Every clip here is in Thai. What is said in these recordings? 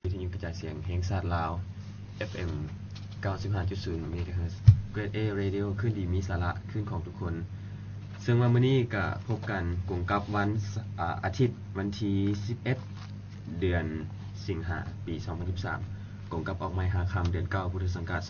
วิทยุกระจายเสียงแห่งชาติลาว FM 95.0 เมกะเฮิรตซ์ Grade A Radio ขึ้นดีมีสาระขึ้นของทุกคนซึ่งวันนี้ก็พบกันกลุ่มกับวันอาทิตย์วันที่11เดือนสิงหาปี 2013กลุ่มกับออกไม้หาคำเดือน9พุทธศักราช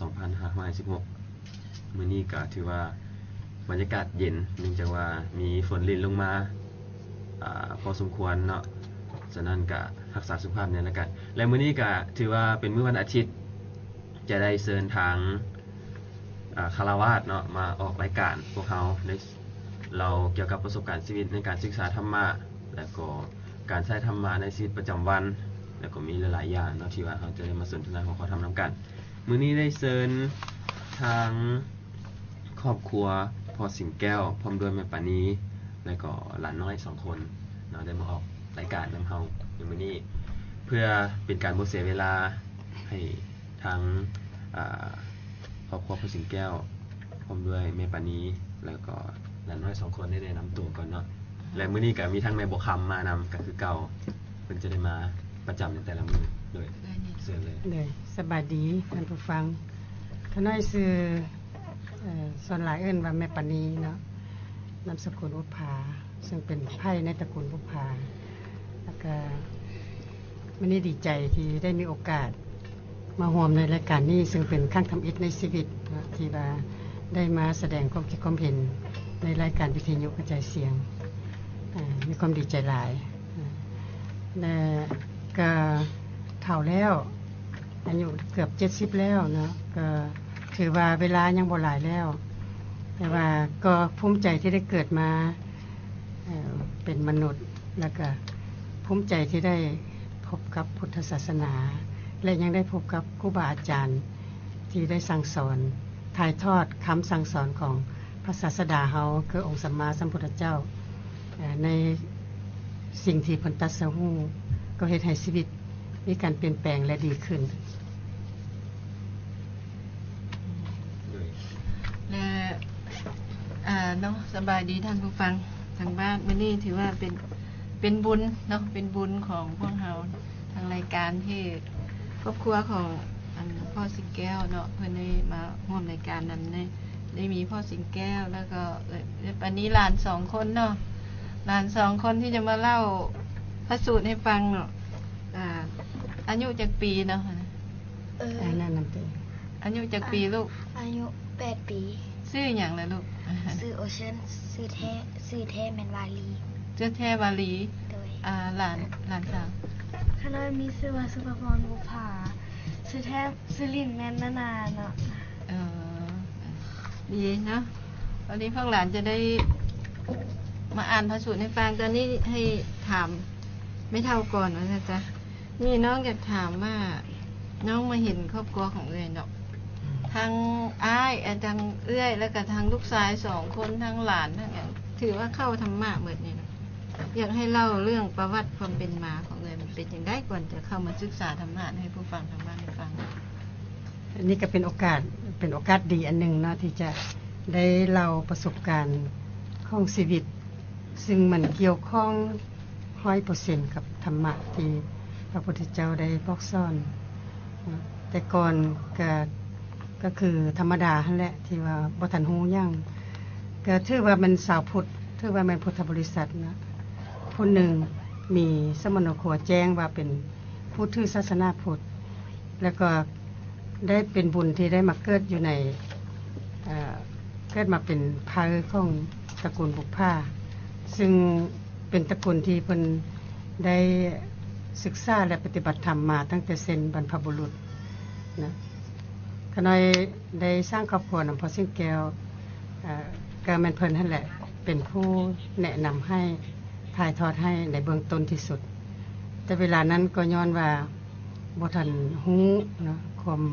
2516มื้อนี้ก็ถือว่าบรรยากาศเย็นเนื่องจากว่ามีฝนลิ่นลงมาพอสมควรเนาะฉะนั้นก็รักษาสุขภาพเนี่ยแล้วกันและมื้อนี้ก็ถือว่าเป็นมื้อวันอาทิตย์จะได้เชิญทางคารวาสเนาะมาออกรายการพวกเราเกี่ยวกับประสบการณ์ชีวิตในการศึกษาธรรมะและก็การใช้ธรรมะในชีวิตประจำวันแล้วก็มีหลายๆอย่างเนาะที่ว่าเราจะได้มาสนทนาของเขาทำนำกันมื้อนี้ได้เชิญทางครอบครัวพ่อสิงแก้วพร้อมด้วยแม่ปานีและก็หลานน้อย2คนเนาะได้มาออกรายการนำเฮาในมื้อนี้เพื่อเป็นการบ่เสียเวลาให้ทางครอบครัวพ่อสิงแก้วพร้อมด้วยแม่ปานีแล้วก็หลานน้อย2คนได้แนะนำตัวก่อนเนาะและมื้อนี้ก็มีทั้งแม่บกคำมานำก็คือเก่าเพิ่นจะได้มาประจำในแต่ละมื้อโดยเชิญเลยสบายดีท่านผู้ฟังท่านน้อยชื่อส่วนหลายเอิ้นว่าแม่ปานีเนาะนามสกุลอุภาซึ่งเป็นไผ่ในตระกูลอุภาแล้วก็วันนี้ดีใจที่ได้มีโอกาสมาร่วมในรายการนี้ซึ่งเป็นครั้งทำอิฐในชีวิตที่ว่าได้มาแสดงความคิดความเห็นในรายการวิทยุกระจายเสียงมีความดีใจหลายและก็เฒ่าแล้วอายุเกือบ70แล้วเนาะก็ถือว่าเวลายังบ่หลายแล้วแต่ว่าก็ภูมิใจที่ได้เกิดมาเป็นมนุษย์แล้วก็ภูมิใจที่ได้พบกับพุทธศาสนาและยังได้พบกับครูบาอาจารย์ที่ได้สั่งสอนถ่ายทอดคำสั่งสอนของพระศาสดาเฮาคือองค์สัมมาสัมพุทธเจ้าในสิ่งที่เพิ่นตรัสรู้ก็เฮ็ดให้ชีวิตมีการเปลี่ยนแปลงและดีขึ้นและเนาะสบายดีท่านผู้ฟังทางบ้านมื้อนี้ถือว่าเป็นบุญเนาะเป็นบุญของพวกเราทางรายการที่ครอบครัวของพ่อสิงแก้วเนาะเพิ่นได้มาร่วมรายการนำได้มีพ่อสิงแก้วแล้วก็อันนี้หลาน2คนเนาะหลาน2คนที่จะมาเล่าพระสูตรให้ฟังเนาะอายุจักปีเนาะนั่นนำตัวอายุจักปีลูกอายุ8ปีชื่อหยังล่ะลูกชื่อโอเชียนชื่อแท้แม่นวาลีชื่อแท้วาลีโดยหลานสาวข้าน้อยมีชื่อว่าสุภพรบุภาชื่อแท้ชื่อลินแม่นนาเนาะดีเนาะตอนนี้พวกหลานจะได้มาอ่านพระสูตรให้ฟังตอนนี้ให้ถามไม่เท่าก่อนนะจ๊ะนี่น้องอยากถามว่าน้องมาเห็นครอบครัวของเอ้ยเนาะทางอ้ายทางเอื้อยแล้วก็ทางลูกชาย2คนทางหลานทั้งอย่างถือว่าเข้าธรรมะหมดนี่นะอยากให้เล่าเรื่องประวัติความเป็นมาของเอ้ยมันเป็นจังได๋ก่อนจะเข้ามาศึกษาธรรมะให้ผู้ฟังทางบ้านได้ฟังอันนี้ก็เป็นโอกาสดีอันนึงเนาะที่จะได้เล่าประสบการณ์ของชีวิตซึ่งมันเกี่ยวข้อง 100% กับธรรมะที่พระพุทธเจ้าได้บอกสอนแต่ก่อนก็คือธรรมดาหั่นแหละที่ว่าบ่ทันฮู้หยังก็ถือว่ามันสาวพุทธถือว่าแม่นพุทธบริษัทนะผู้หนึ่งมีสมณครัวแจ้งว่าเป็นผู้ถือศาสนาพุทธแล้วก็ได้เป็นบุญที่ได้มาเกิดอยู่ในเกิดมาเป็นพาของตระกูลบุพภาซึ่งเป็นตระกูลที่เพิ่นได้ศึกษาและปฏิบัติธรรมมาตั้งแต่เส้นบรรพบุรุษนะขน้อยได้สร้างครอบครัวนำพ่อสิงแก้วก็แม่นเพิ่นนั่นแหละเป็นผู้แนะนำให้ถ่ายทอดให้ในเบื้องต้นที่สุดแต่เวลานั้นก็ย้อนว่าบ่ทันฮู้เนาะ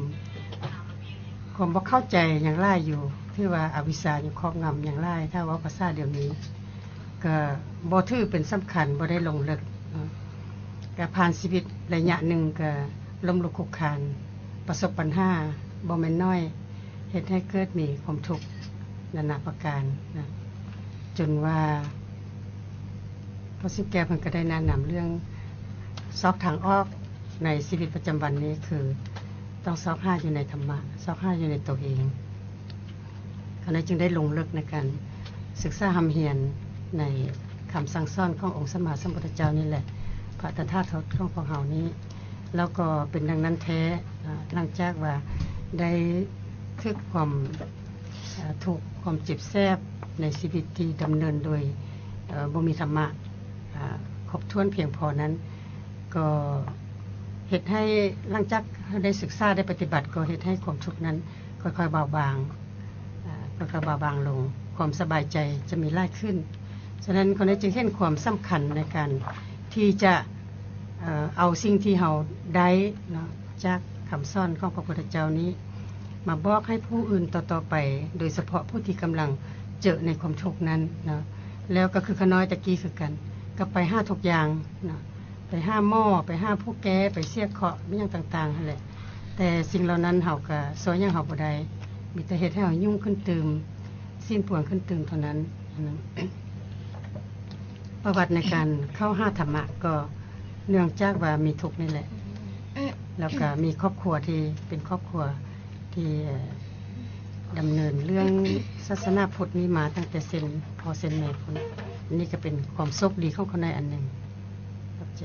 ความบ่เข้าใจอย่างหลายอยู่ที่ว่าอวิชชาอยู่ครอบงำอย่างหลายถ้าว่าภาษาเดี๋ยวนี้ก็บ่ถือเป็นสำคัญบ่ได้ลงลึกก็ผ่านชีวิตระยะหนึ่งก็ล้มลุกคลุกคลานประสบปัญหาบ่แม่นน้อยเฮ็ดให้เกิดมีความทุกข์นานาประการนะจนว่าพอสิแก้เพิ่นก็ได้แนะนำเรื่องซอกทางออกในชีวิตประจำวันนี้คือต้องซอกหาอยู่ในธรรมะซอกหาอยู่ในตัวเองคณะจึงได้ลงลึกในการศึกษาหำเหียนในคำสั่งสอนขององค์สมมาสัมพุทธเจ้านี่แหละพระตถาคตของพวกเฮานี้แล้วก็เป็นดังนั้นแท้หลังจากว่าได้ทึกความทุกข์ความเจ็บแสบในชีวิตที่ดำเนินโดยบ่มีธรรมะครบถ้วนเพียงพอนั้นก็เฮ็ดให้หลังจากได้ศึกษาได้ปฏิบัติก็เฮ็ดให้ความทุกข์นั้นค่อยๆเบาบางค่อยๆเบาบางลงความสบายใจจะมีหลายขึ้นฉะนั้นคนนี้จึงเห็นความสำคัญในการที่จะเอาสิ่งที่เฮาได้เนาะจากคำสอนของพระพุทธเจ้านี้มาบอกให้ผู้อื่นต่อๆไปโดยเฉพาะผู้ที่กำลังเจอในความทุกข์นั้นเนาะแล้วก็คือขน้อยตะกี้คือกันก็ไปหาทุกอย่างเนาะไปหาหม้อไปหาผู้แก่ไปเสียเคาะมีอย่างต่างๆนั่นแหละแต่สิ่งเหล่านั้นเฮาก็สอนยังเฮาบ่ได้มีแต่เฮ็ดให้เฮายุ่งขึ้นตื่มสิ้นปวงขึ้นตื่มเท่านั้นประวัติในการเข้าหาธรรมะก็เนื่องจากว่ามีทุกข์นี่แหละแล้วก็มีครอบครัวที่เป็นครอบครัวที่ดำเนินเรื่องศาสนาพุทธนี้มาตั้งแต่เซนพอเซนแม่คนนี่ก็เป็นความโชคดีของคนในอันหนึ่งครับแจ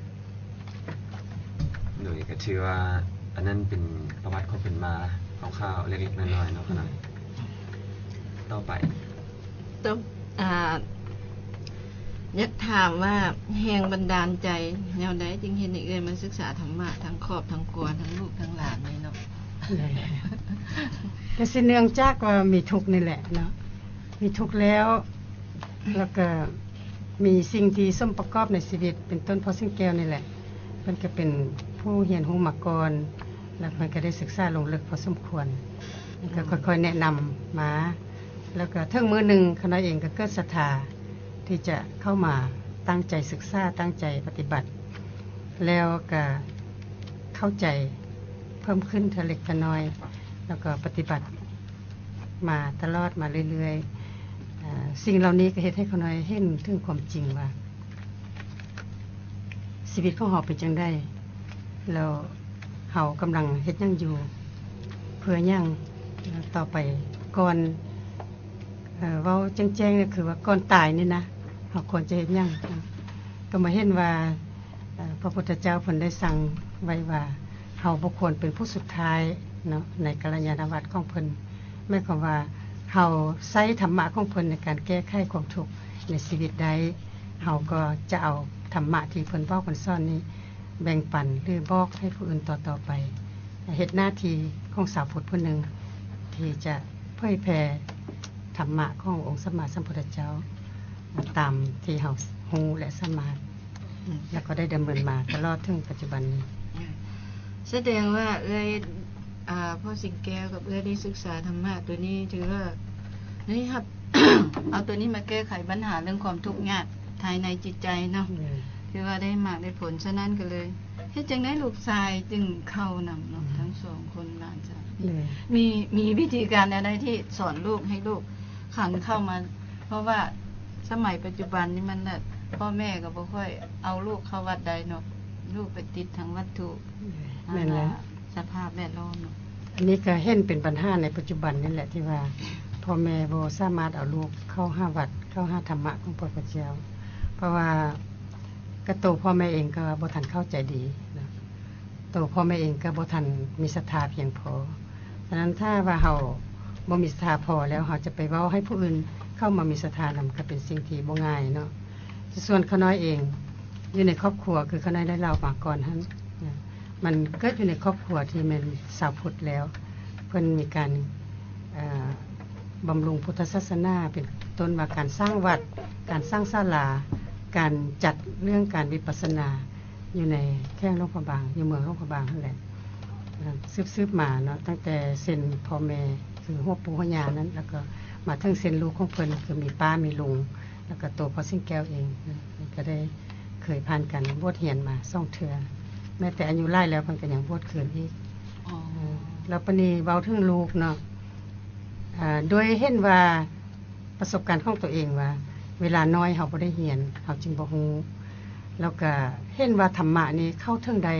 โดยก็ถือว่าอันนั้นเป็นประวัติของเพิ่นมาคร่าวๆเล็กๆน้อยๆเนาะคณะต่อไปต้องอยากถามว่าแรงบันดาลใจแนวใดจึงเห็นให้เอื้อยมาศึกษาธรรมะทั้งครอบทั้งครัวทั้งลูกทั้งหลานนี่เนาะก็สิเนื่องจากว่ามีทุกข์นี่แหละเนาะมีทุกข์แล้วก็มีสิ่งที่สมประกอบในชีวิตเป็นต้นพอสิ่งแก้วนี่แหละเพิ่นก็เป็นผู้เรียนรู้มาก่อนแล้วเพิ่นก็ได้ศึกษาลงลึกพอสมควรก็ค่อยๆแนะนำมาแล้วก็ถึงมื้อนึงคณะเองก็เกิดศรัทธาที่จะเข้ามาตั้งใจศึกษาตั้งใจปฏิบัติแล้วก็เข้าใจเพิ่มขึ้นทีละเล็กทีละน้อยแล้วก็ปฏิบัติมาตลอดมาเรื่อยๆสิ่งเหล่านี้ก็เฮ็ดให้เขาน้อยเห็นถึงความจริงว่าชีวิตของเฮาเป็นจังได๋แล้วเฮากำลังเฮ็ดหยังอยู่เพื่อหยังต่อไปก่อนเว้าแจ้งๆนี่คือว่าก่อนตายนี่นะเฮาควรจะเฮ็ดหยังก็มาเห็นว่าพระพุทธเจ้าเพิ่นได้สั่งไว้ว่าเฮาบ่ควรเป็นผู้สุดท้ายเนาะในกัลยาณวัตรของเพิ่นหมายความว่าเฮาใช้ธรรมะของเพิ่นในการแก้ไขความทุกข์ในชีวิตใดเฮาก็จะเอาธรรมะที่เพิ่นบอกเพิ่นสอนนี้แบ่งปันหรือบอกให้ผู้อื่นต่อๆไปเฮ็ดหน้าที่ของสาวพุทธผู้หนึ่งที่จะเผยแผ่ธรรมะขององค์สัมมาสัมพุทธเจ้าตามที่เฮาฮู้และสามารถแล้วก็ได้ดำเนินมาตลอดถึงปัจจุบันนี้แสดงว่าพ่อสิงแก้วกับได้ศึกษาธรรมะตัวนี้ถือว่านี่ครับ เอาตัวนี้มาแก้ไขปัญหาเรื่องความทุกข์ยากภายในจิตใจเนาะถือว่าได้มากได้ผลฉะนั้นก็เลยเฮ็ดจังได๋ลูกชายจึงเข้านำเนาะทั้งสองคนหลานจ้ะมีวิธีการอะไรที่สอนลูกให้ลูกขันเข้ามาเพราะว่าสมัยปัจจุบันนี้มันน่ะพ่อแม่ก็บ่ค่อยเอาลูกเข้าวัดใดเนาะลูกไปติดทางวัตถุแม่นแล้วสภาพแวดล้อมเนาะอันนี้ก็เห็นเป็นปัญหาในปัจจุบันนี่แหละที่ว่าพ่อแม่บ่สามารถเอาลูกเข้าหาวัดเข้าหาธรรมะของพระพุทธเจ้าเพราะว่ากระโตพ่อแม่เองก็บ่ทันเข้าใจดีนะโตพ่อแม่เองก็บ่ทันมีศรัทธาเพียงพอฉะนั้นถ้าว่าเฮาบ่มีศรัทธาพอแล้วเฮาจะไปเว้าให้ผู้อื่นเข้ามามีศรัทธานำก็เป็นสิ่งที่บ่ง่ายเนาะส่วนเขาน้อยเองอยู่ในครอบครัวคือเขาน้อยได้เล่ามาก่อนหั่นมันเกิดอยู่ในครอบครัวที่เป็นชาวพุทธแล้วเพิ่นมีการบำรุงพุทธศาสนาเป็นต้นว่าการสร้างวัดการสร้างศาลาการจัดเรื่องการวิปัสสนาอยู่ในแข้งหลวงพระบางอยู่เมืองหลวงพระบางนั่นแหละสืบมาเนาะตั้งแต่เส้นพ่อแม่คือหัวปู่หัวย่านั้นแล้วก็มาถึงเส้นลูกของเพิ่นคือมีป้ามีลุงแล้วก็โตพอสิงแก้วเองก็ได้เคยผ่านกันบวชเรียนมา2เทื่อแม้แต่อายุหลายแล้วเพิ่นก็ยังบวชคืนอีกแล้วปานนี้เว้าถึงลูกเนาะโดยเห็นว่าประสบการณ์ของตัวเองว่าเวลาน้อยเฮาบ่ได้เรียนเฮาจึงบ่ฮู้แล้วก็เห็นว่าธรรมะนี้เข้าถึงใด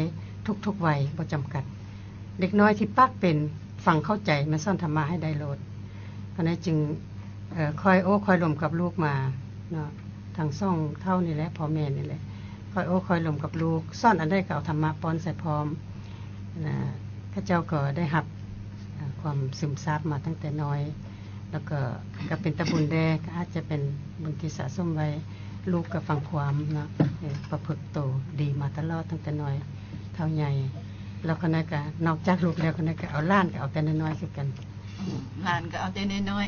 ทุกวัยบ่จำกัดเด็กน้อยที่ปักเป็นฟังเข้าใจมาซ่อนธรรมะให้ได้โลดเพราะนั้นจึงคอยโอ้คอยลมกับลูกมาเนาะทางซ่องเท่านี่แหละพ่อแม่นี่แหละคอยโอ้คอยลมกับลูกซ่อนอันได้ก็เอาธรรมะป้อนใส่พร้อมนะข้าเจ้าก็ได้รับความซึมซับมาตั้งแต่น้อยแล้วก็เป็นตะบุญแดก็อาจจะเป็นบุญที่สะสมไว้ลูกก็ฟังความเนาะประพฤติโตดีมาตลอดตั้งแต่น้อยเท่าใหญ่แล้วคนนั้นก็นอกจากลูกแล้วคนนั้นก็เอาล้านก็เอาแต่น้อยๆคือกันหลานก็เอาแต่น้อย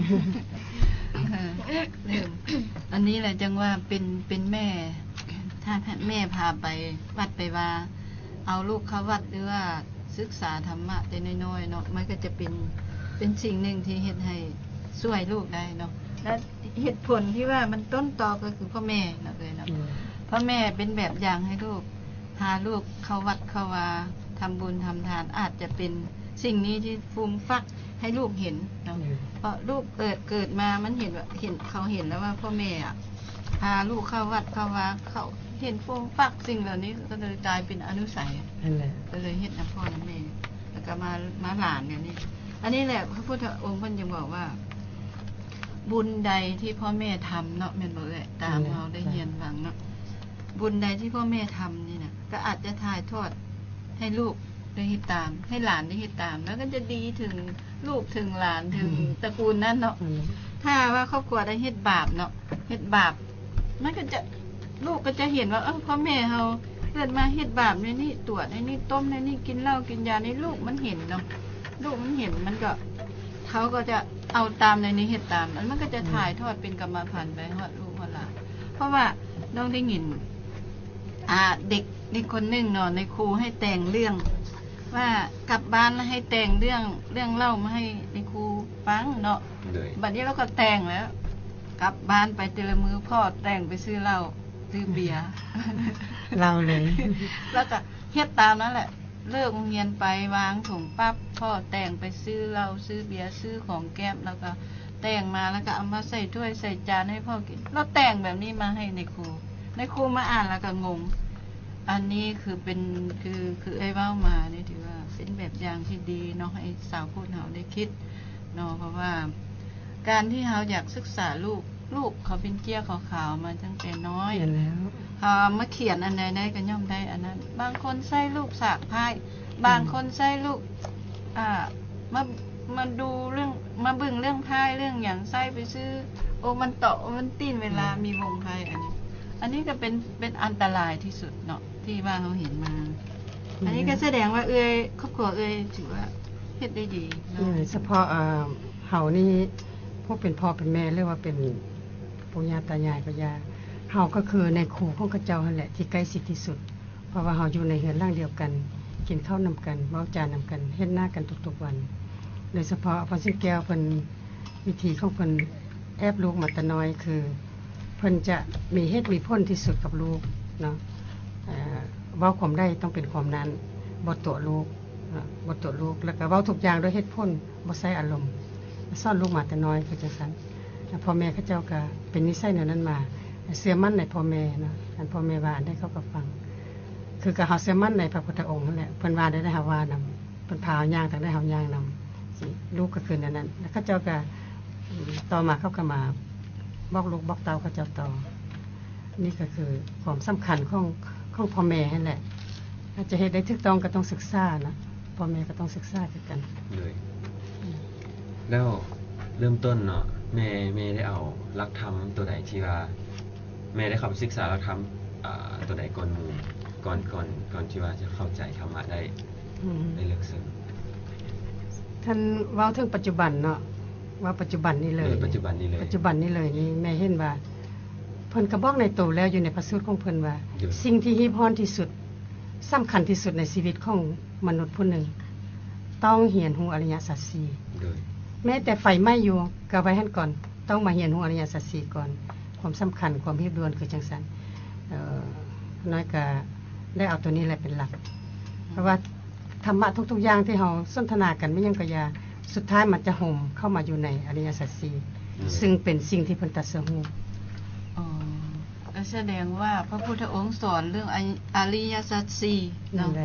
ๆลืมอันนี้แหละจังว่าเป็นแม่ถ้าแม่พาไปวัดไปว่าเอาลูกเข้าวัดหรือว่าศึกษาธรรมะแต่น้อยๆเนาะมันก็จะเป็นสิ่งหนึ่งที่เฮ็ดให้ช่วยลูกได้เนาะและเหตุผลที่ว่ามันต้นตอก็คือพ่อแม่เนาะเลยเนาะพ่อแม่เป็นแบบอย่างให้ลูกพาลูกเข้าวัดเข้าวาทำบุญทำทานอาจจะเป็นสิ่งนี้ที่ฟูมฟักให้ลูกเห็นเนาะเพราะลูกเกิดมามันเห็นว่าเขาเห็นแล้วว่าพ่อแม่พาลูกเข้าวัดเข้าวาเขาเห็นฟูมฟักสิ่งเหล่านี้ก็เลยกลายเป็นอนุสัยนั่นแหละก็เลยเฮ็ดน้ำพ่อน้ำแม่แล้วก็มาหลานเนี่ยนี่อันนี้แหละพระพุทธองค์ท่านยังบอกว่าบุญใดที่พ่อแม่ทำเนาะแม่นบ่เอ่ยตามเราได้เรียนฟังเนาะบุญใดที่พ่อแม่ทำนี่นะก็อาจจะถ่ายทอดให้ลูกได้เฮ็ดตามให้หลานได้เฮ็ดตามแล้วก็จะดีถึงลูกถึงหลานถึงตระกูลนั้นเนาะถ้าว่าครอบครัวได้เฮ็ดบาปเนาะเฮ็ดบาปมันก็จะลูกก็จะเห็นว่าพ่อแม่เฮาเกิดมาเฮ็ดบาปในนี่ตรวจในนี่ต้มในนี่กินเหล้ากินยาในลูกมันเห็นเนาะลูกมันเห็นมันก็เขาก็จะเอาตามในนี้เฮ็ดตามมันก็จะถ่ายทอดเป็นกรรมพันธุ์ไปฮอดลูกฮอดหลานเพราะว่าน้องได้ยินเด็กคนหนึ่งเนาะในครูให้แต่งเรื่องว่ากลับบ้านแล้วให้แต่งเรื่องเล่ามาให้ในครูฟังเนาะบัดนี้เราก็แต่งแล้วกลับบ้านไปแต่ละมือพ่อแต่งไปซื้อเหล้าซื้อเบียร์เราเลยแล้วก็เฮ็ดตามนั้นแหละเลิกโรงเรียนไปวางถุงปั๊บพ่อแต่งไปซื้อเหล้าซื้อเบียร์ซื้อของแก้มแล้วก็แต่งมาแล้วก็เอามาใส่ถ้วยใส่จานให้พ่อกินเราแต่งแบบนี้มาให้ในครูมาอ่านแล้วก็งงอันนี้คือเป็นคือไอ้เว้ามานี่ถือว่าเป็นแบบอย่างที่ดีเนาะให้สาวพูดเฮาได้คิดเนาะเพราะว่าการที่เฮาอยากศึกษาลูกเขาเป็นเกี้ยขาวๆมาตั้งแต่น้อยแล้วมาเขียนอันใดได้ก็ย่อมได้อันนั้นบางคนใส่ลูกสากพายบางคนใส่ลูกมาดูเรื่องมาบึ่งเรื่องพายเรื่องอย่างใส่ไปซื้อโอมันเตาะมันตีนเวลามีวงพายอันนี้ก็เป็นอันตรายที่สุดเนาะที่ว่าเขาเห็นมาอันนี้ก็แสดงว่าครอบครัวถือว่าเฮ็ดได้ดีเฉพาะเฮานี่พวกเป็นพ่อเป็นแม่เรียกว่าเป็นปู่ย่าตายายก็ย่าเฮาก็คือในครูของเขาเจ้านั่นแหละที่ใกล้ชิดที่สุดเพราะว่าเฮาอยู่ในเรือนร่างเดียวกันกินข้าวนำกันเว้าจานำกันเฮ็ดหน้ากันทุกๆวันโดยเฉพาะพรสิงแก้วเพิ่นวิธีของเพิ่นแอบลูกมาแต่น้อยคือเพิ่นจะมีเหตุมีผลที่สุดกับลูกเนาะเว้าความได้ต้องเป็นความนั้นบ่ตัวลูกแล้วก็เว้าทุกอย่างด้วยเหตุผลบ่ใส่อารมณ์สอนลูกมาแต่น้อยคือจังซั่นพ่อแม่เขาเจ้าก็เป็นนิสัยแนวนั้นมาเชื่อมั่นในพ่อแม่เนาะอันพ่อแม่ว่าได้เขาก็ฟังคือก็เฮาเชื่อมั่นในพระพุทธองค์นั่นแหละเพิ่นว่าได้เฮาว่านำเพิ่นพาย่างทางได้เฮาย่างนำสิลูกก็คือนั้นแล้วเขาเจ้าก็ต่อมาเขาก็มาบอกลูกบอกเต้าเขาเจ้าต่อนี่ก็คือความสำคัญของพ่อแม่นั่นแหละถ้าจะเฮ็ดได้ถูกต้องก็ต้องศึกษานะพ่อแม่ก็ต้องศึกษาคือกันเลยแล้วเริ่มต้นเนาะแม่ได้เอาหลักธรรมตัวใดที่ว่าแม่ได้เข้าไปศึกษาหลักธรรมตัวใดก่อนหมู่ก่อนที่ว่าจะเข้าใจธรรมะได้ลึกซึ้งท่านเว้าถึงปัจจุบันเนาะว่าปัจจุบันนี้เลยปัจจุบันนี้เลยนี่แม่เห็นว่าเพิ่นก็บอกในโตแล้วอยู่ในพระสูตรของเพิ่นว่าสิ่งที่ฮีบฮอนที่สุดสำคัญที่สุดในชีวิตของมนุษย์ผู้หนึ่งต้องเรียนรู้อริยสัจ4แม้แต่ไฟไหม้อยู่ก็ไว้หั่นก่อนต้องมาเรียนรู้อริยสัจ4ก่อนความสำคัญความเรียบด่วนคือจังซั่นน้อยก็ได้เอาตัวนี้แหละเป็นหลักเพราะว่าธรรมะทุกๆอย่างที่เฮาสนทนากันไม่ยังก็อย่าสุดท้ายมันจะห่มเข้ามาอยู่ในอริยสัจ4ซึ่งเป็นสิ่งที่เพิ่นตรัสรู้ก็แสดงว่าพระพุทธองค์สอนเรื่องอริยสัจ4เนาะ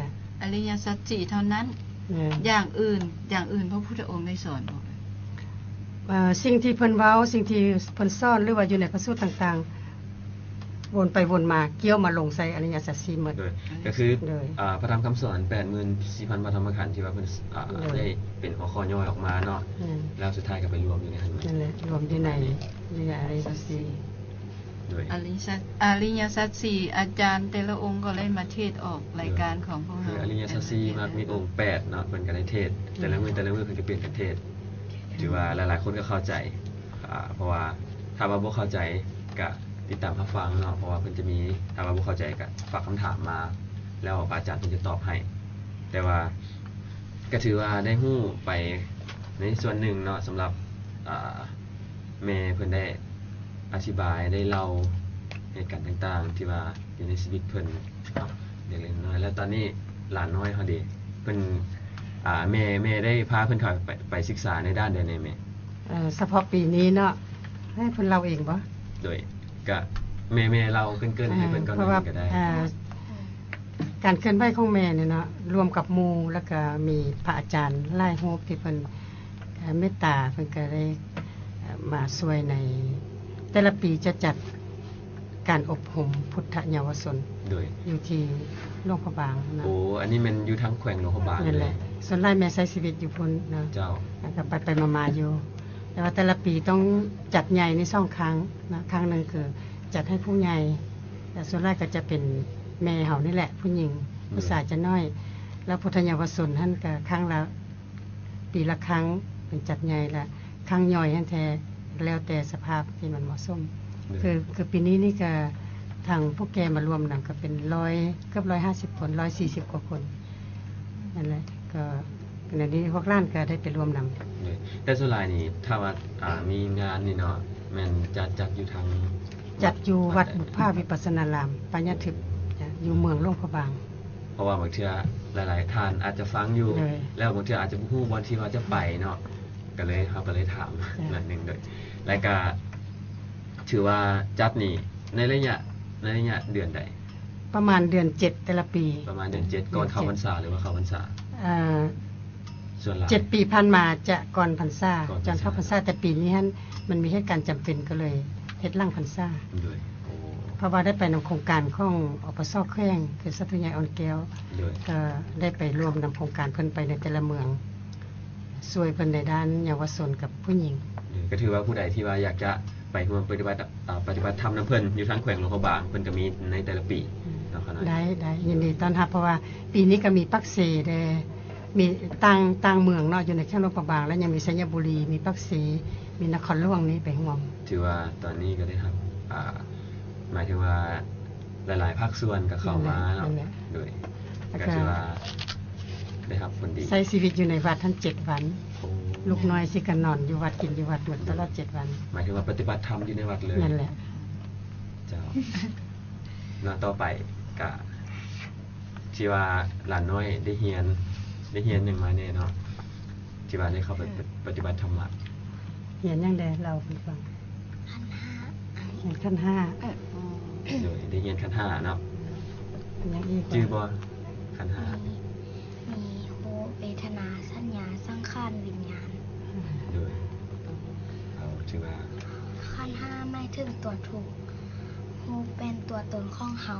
อริยสัจสี่เท่านั้น อย่างอื่นพระพุทธองค์ได้สอนบ่สิ่งที่เพิ่นเว้าสิ่งที่เพิ่นสอนหรือว่าอยู่ในพระสูตรต่างๆวนไปวนมาเกี่ยวมาลงใส่อริยสัจ4หมดโดยก็คือโดยพระธรรมคำสอน 84,000 พระธรรมขันธ์ที่ว่าเพิ่นได้เป็นหัวข้อย่อยออกมาเนาะแล้วสุดท้ายก็ไปรวมอยู่ในนั้นนั่นแหละรวมอยู่ในอริยสัจโดยอริยสัจสี่อาจารย์แต่ละองค์ก็เลยมาเทศออกรายการของพวกคืเราออริยสัจ4มักมีองค์8เนาะเพิ่นก็ได้เทศแต่ละมื้อเพิ่นก็เปลี่ยนกันเทศถือว่าหลายๆคนก็เข้าใจเพราะว่าถ้าว่าบ่เข้าใจก็ติดตามรับฟังเนาะเพราะว่าเพิ่นจะมีถ้าว่าบ่เข้าใจก็ฝากคำถามมาแล้วพระอาจารย์เพิ่นจะตอบให้แต่ว่าก็ถือว่าได้ฮู้ไปในส่วนหนึ่งเนาะสำหรับแม่เพิ่นได้อธิบายได้เล่าเหตุการณ์ต่างๆที่ว่าอยู่ในชีวิตเพิ่นเนาะเด็กเล็กน้อยแล้วตอนนี้หลานน้อยเฮาเด้เพิ่นแม่ได้พาเพิ่นเข้าไปศึกษาในด้านใดในแม่เฉพาะปีนี้เนาะให้เพิ่นเล่าเองบ่โดยก็แม่เราเกินๆให้เพิ่นก่อนเพราะว่าก็ได้การเคลื่อนไหวของแม่เนี่ยเนาะรวมกับหมู่แล้วก็มีพระอาจารย์หลายรูปที่เพิ่นเมตตาเพิ่นก็ได้มาช่วยในแต่ละปีจะจัดการอบรมพุทธเยาวชนโดยอยู่ที่หลวงพระบางนะโอ้อันนี้มันอยู่ทางแขวงหลวงพระบางนั่นแหเลละยส่วนหลายแม่ใช้ชีวิตอยู่พุ่นเนาะเจ้าแล้วก็ไปมาๆอยู่ แต่ว่าแต่ละปีต้องจัดใหญ่ใน2ครั้งนะครั้งหนึงคือจัดให้ผู้ใหญ่แต่ส่วนแรกก็จะเป็นแม่เฮานี่แหละ ผู้หญิงผู้ชายจะน้อย แล้วพุทธเยาวชนท่านก็ครั้งละปีละครั้งเป็นจัดใหญ่ละครั้งย่อยท่านแท้แล้วแต่สภาพที่มันเหมาะสมคือปีนี้นี่ก็ทางพวกแกมารวมนำก็เป็น100เกือบ150คน140กว่าคนนั่นแหละก็ในนี้พวกร้านก็ได้ไปรวมนำโดยแต่ส่วนหลายนี่ถ้าว่ามีงานนี่เนาะแม่นจัดอยู่ทางจัดอยู่วัดบุพภาวิปัสสนารามปัญญาทึบจ้ะอยู่เมืองหลวงพระบางเพราะว่าบางเทื่อหลายๆท่านอาจจะฟังอยู่เลยแล้วบางเทื่ออาจจะบ่ฮู้บ่ที่ว่าจะไปเนาะก็เลยเฮาก็เลยถามจ้ะนั่นนึงโดยแล้วก็ถือว่าจัดนี่ในระยะเดือนใดประมาณเดือน7แต่ละปีประมาณเดือน7ก่อนเข้าพรรษาหรือว่าเข้าพรรษาเอ่อส่วนหลาย 7 ปีผ่านมาจะก่อนพรรษาก่อนพรรษาจนเข้าพรรษาแต่ปีนี้มันมีเหตุการณ์จำเป็นก็เลยเฮ็ดหลังพรรษาโดยโอ้เพราะว่าได้ไปนำโครงการของอปสแขวงคือสัตว์ใหญ่อ่อนแก้วโดยก็ได้ไปร่วมนำโครงการเพิ่นไปในแต่ละเมืองช่วยเพิ่นในด้านเยาวชนกับผู้หญิงก็ถือว่าผู้ใดที่ว่าอยากจะไปร่วมปฏิบัติธรรมนํเพิ่นอยู่ทางแขวงหลวงพระบางเพิ่นก็มีในแต่ละปีเนาะครับได้ยินดีต้อนรับเพราะว่าปีนี้ก็มีปักเสเด้มีต่างเมืองเนาะอยู่ในแค่หลวงพระบางแล้วยังมีสัญญบุรีมีปักเสมีนครหลวงนี้ไปร่วมถือว่าตอนนี้ก็ได้ครับหมายถึงว่าหลายๆภาคส่วนก็เข้ามาเนาะนั่นแหละโดยแล้วก็ก็ถือว่าได้รับผลดีใช้ชีวิตอยู่ในวัดทั้ง7วันโอ้ลูกน้อยสิก็นอนอยู่วัดกินอยู่วัดหมดตลอด7วันหมายถึงว่าปฏิบัติธรรมอยู่ในวัดเลยนั่นแหละเจ้า เนาะต่อไปก็ที่ว่าหลานน้อยได้เฮียนหนึ่งมาแน่เนาะที่ว่าได้เข้าไปปฏิบัติธรรมะเห็นยังไดเราเพิ่นฟังเห็นขั้นห้าโดยได้เฮียนขันธ์ห้าเนาะยังอีกชื่อบ่ขันธ์ห้ามีรูปเวทนาสัญญาสังขารวิญญาณโดยเอาถือว่าขั้นห้าไม่ถึงตัวถูกรูปเป็นตัวตนของเฮา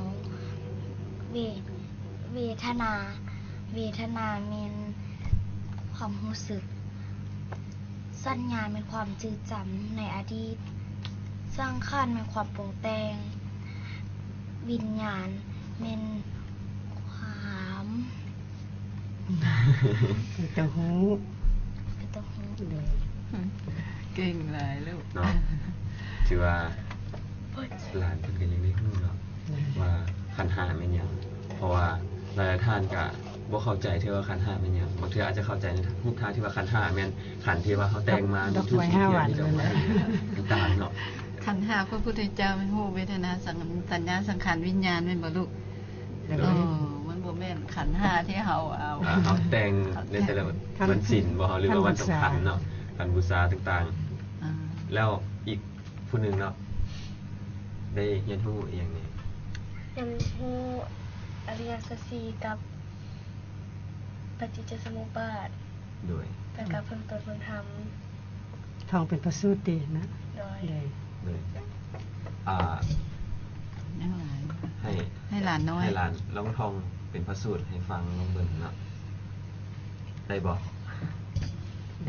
เวทนาเป็นความรู้สึก สัญญาเป็นความจืดจำในอดีตสังขารเป็นความปรุงแต่งวิญญาณเป็นความเป็นตัวหูเป็นตัวหูเด้อเก่งหลายลูกเนาะถือว่าหลานเพิ่นก็ยังได้ฮู้เนาะว่าขันธ์ห้าแม่นหยังเพราะว่าหลายๆท่านก็บ่เข้าใจที่ว่าขันธ์ห้าแม่นหยังบางเทื่ออาจจะเข้าใจในรูปทางที่ว่าขันธ์ห้าแม่นขันธ์ที่ว่าเขาแต่งมาดอกทุกไม้สิ่ง 5 ที่วันมีดอกไม้ต่างๆเนาะขันธ์ห้าพระพุทธเจ้าเป็นรูปเวทนาสัญญาสังขารวิญญาณแม่นบ่ลูกเด้อมันบ่แม่นขันธ์ห้าที่เฮาเอาเขาแต่งในแต่ละวันศีลบ่หรือว่าวันสำคัญเนาะวันบูชาต่างอ่าๆ แล้วอีกผู้หนึงเนาะได้เรียนรู้อีกอย่างหนึงเป็นผู้อริยสัจสี่กับฏิจจสมุปบาทโดยแล้วก็เพิ่งต้นเพิ่งททองเป็นพระสูตินะำโดยเลยโดยอ่ายังหลาน ให้หลานน้อยให้หลานร้องท่องเป็นพระสูตรให้ฟังลองเบิ่งเนาะได้บ่ได้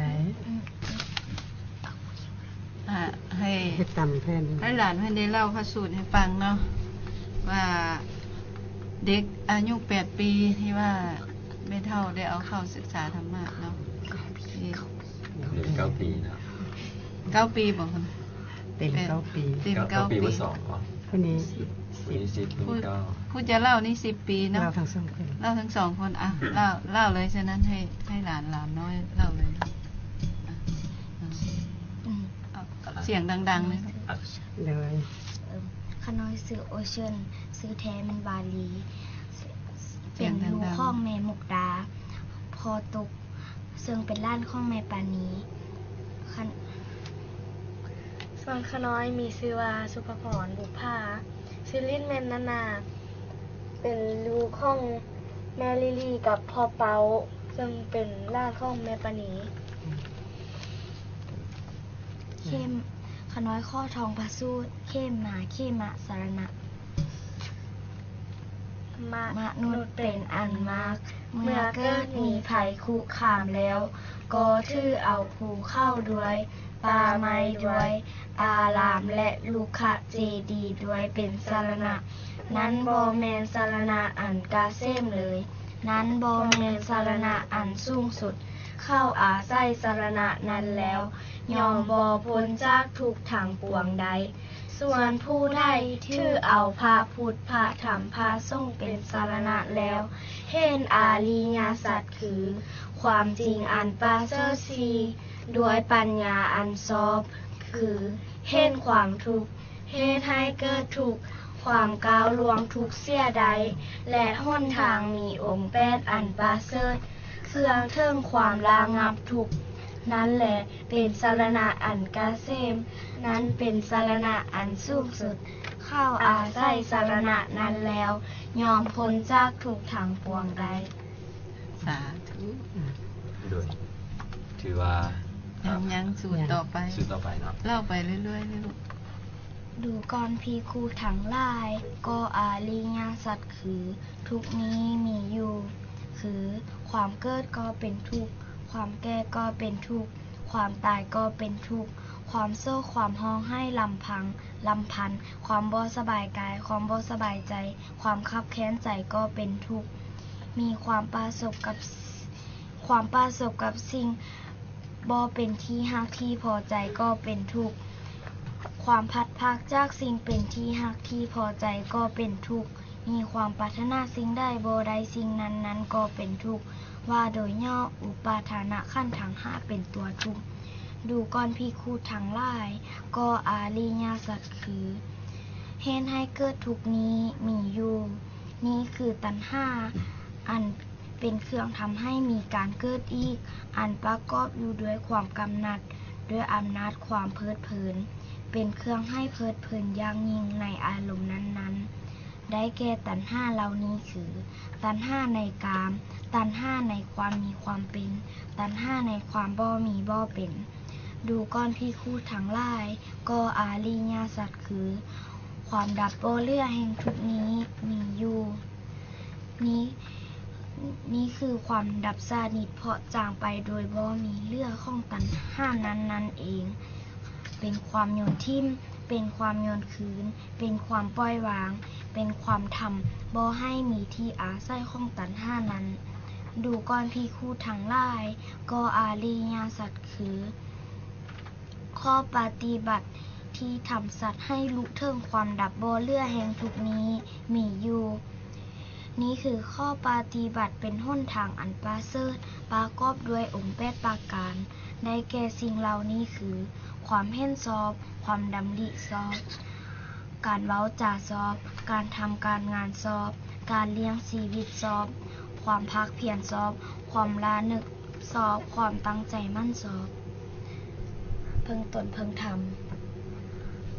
ให้เฮ็ดตำแทนให้หลานเพื่อนได้เล่าพระสูตรให้ฟังเนาะว่าเด็กอายุ8 ปีที่ว่าไม่เท่าได้เอาเข้าศึกษาธรรมะเนาะที่เด็ก9 ปีนะ 9 ปีบอกคนเต็ม9 ปีเต็ม 9 ปี 9 ปีว่า2อ๋อคนนี้วันนี้10วันผู้นี้9 ผู้จะเล่านี่10 ปีเนาะเราทั้งสองคนเล่าทั้งสองคนอ่ะเล่าเลยฉะนั้นให้หลานน้อยเล่าเลยอ่ะเอาเสียงดังๆเลยอ่ะเลยขน้อยซื้อโอเชียนซื้อแท้มันบาลีเสีเป็ยนงลูกดังๆข้องแม่มุกดา พอตกซึ่งเป็นล้านข้องแม่ปานีคันส่วนขน้อยมีชื่อว่าสุภพรบุพภาชื่อลิ้นแม่นนานาเป็นลูกของแม่ลิลี่กับพ่อเปาซึ่งเป็นล่าของแม่ปานีเข้มขน้อยข้อทองพระสูตรเข้มมาเข้มะสารณะ มนุษย์เป็นอันมาก เมื่อเกิดมีภัยคุกคามแล้ว ก็ถือเอาภูเข้าด้วยป่าไม้ด้วย อารามและลูกขะเจดีย์ด้วยเป็นสารณะ นั้นบ่แมนสารณะอันกาเซมเลย นั้นบ่แมนสารณะอันสูงสุด เข้าอาศัยสารณะนั้นแล้วยอมบ่พ้นจากทุกข์ทางปวงใด ส่วนผู้ใดถือเอาพระพุทธพระธรรมพระสงฆ์เป็นสารณะแล้วเห็นอาริยสัจคือ ความจริงอันประเสริฐสีด้วยปัญญาอันชอบ คือเห็นความทุกข์เหตุให้เกิดทุกข์ความก้าวล่วงทุกข์เสียใด และหนทางมีองค์8อันประเสริฐเครื่องเทิงความระงับทุกข์นั้นแหละเป็นสารณะอันกาเซม นั้นเป็นสารณะอันสูงสุด เข้าอาศัยสารณะนั้นแล้วยอมพ้นจากทุกข์ทางปวงใดสาธุโดยถือว่ายังสูตรต่อไปสูตรต่อไปเนาะเล่าไปเรื่อยๆเลยลูกดูก่อนพีคูทั้งหลาย ก็อาริยสัจคือ ทุกนี้มีอยู่ คือความเกิดก็เป็นทุกข์ ความแก่ก็เป็นทุกข์ ความตายก็เป็นทุกข์ ความโศกความห้องให้ลำพังลำพันธ์ความบ่สบายกาย ความบ่สบายใจ ความคับแค้นใจก็เป็นทุกข์ มีความประสบกับสิ่งบ่เป็นที่ฮักที่พอใจก็เป็นทุกข์ ความพัดพรากจากสิ่งเป็นที่ฮักที่พอใจก็เป็นทุกข์ มีความปรารถนาสิ่งใดบ่ได้สิ่งนั้นก็เป็นทุกข์ ว่าโดยย่ออุปาทานะขั้นทั้ง5เป็นตัวทุกข์ ดูก่อนภิกขุทั้งหลาย ก็อาริยสัจคือเหตุให้เกิดทุกข์นี้มีอยู่ นี้คือตัณหาอันเป็นเครื่องทำให้มีการเกิดอีก อันประกอบอยู่ด้วยความกำหนัด ด้วยอำนาจความเพลิดเพลิน เป็นเครื่องให้เพลิดเพลินอย่างยิ่งในอารมณ์นั้นๆ ได้แก่ตัณหาเหล่านี้คือ ตัณหาในกาม ตัณหาในความมีความเป็น ตัณหาในความบ่มีบ่เป็น ดูก่อนภิกขุทั้งหลาย ก็อาริยสัจคือ ความดับบ่เหลือแห่งทุกข์นี้มีอยู่ นี้คือความดับสนิทเพราะจางไปโดยบ่มีเหลือของตัณหานั้นเอง เป็นความโยนทิ่ม เป็นความโยนคืน เป็นความปล่อยวาง เป็นความทำบ่ให้มีที่อาศัยของตัณหานั้น ดูก่อนภิกขุทั้งหลาย ก็อาริยสัจคือ ข้อปฏิบัติที่ทำสัตว์ให้ลุเทิงความดับบ่เหลือแห่งทุกนี้มีอยู่ นี้คือข้อปฏิบัติเป็นหนทางอันประเสริฐประกอบด้วยองค์8ประการ ได้แก่สิ่งเหล่านี้คือ ความเห็นชอบ ความดำริชอบ การเว้าจาชอบ การทำการงานชอบ การเลี้ยงชีวิตชอบ ความภาคเพียรชอบ ความละนึกชอบ ความตั้งใจมั่นชอบ เพิ่งตนเพิ่งทำ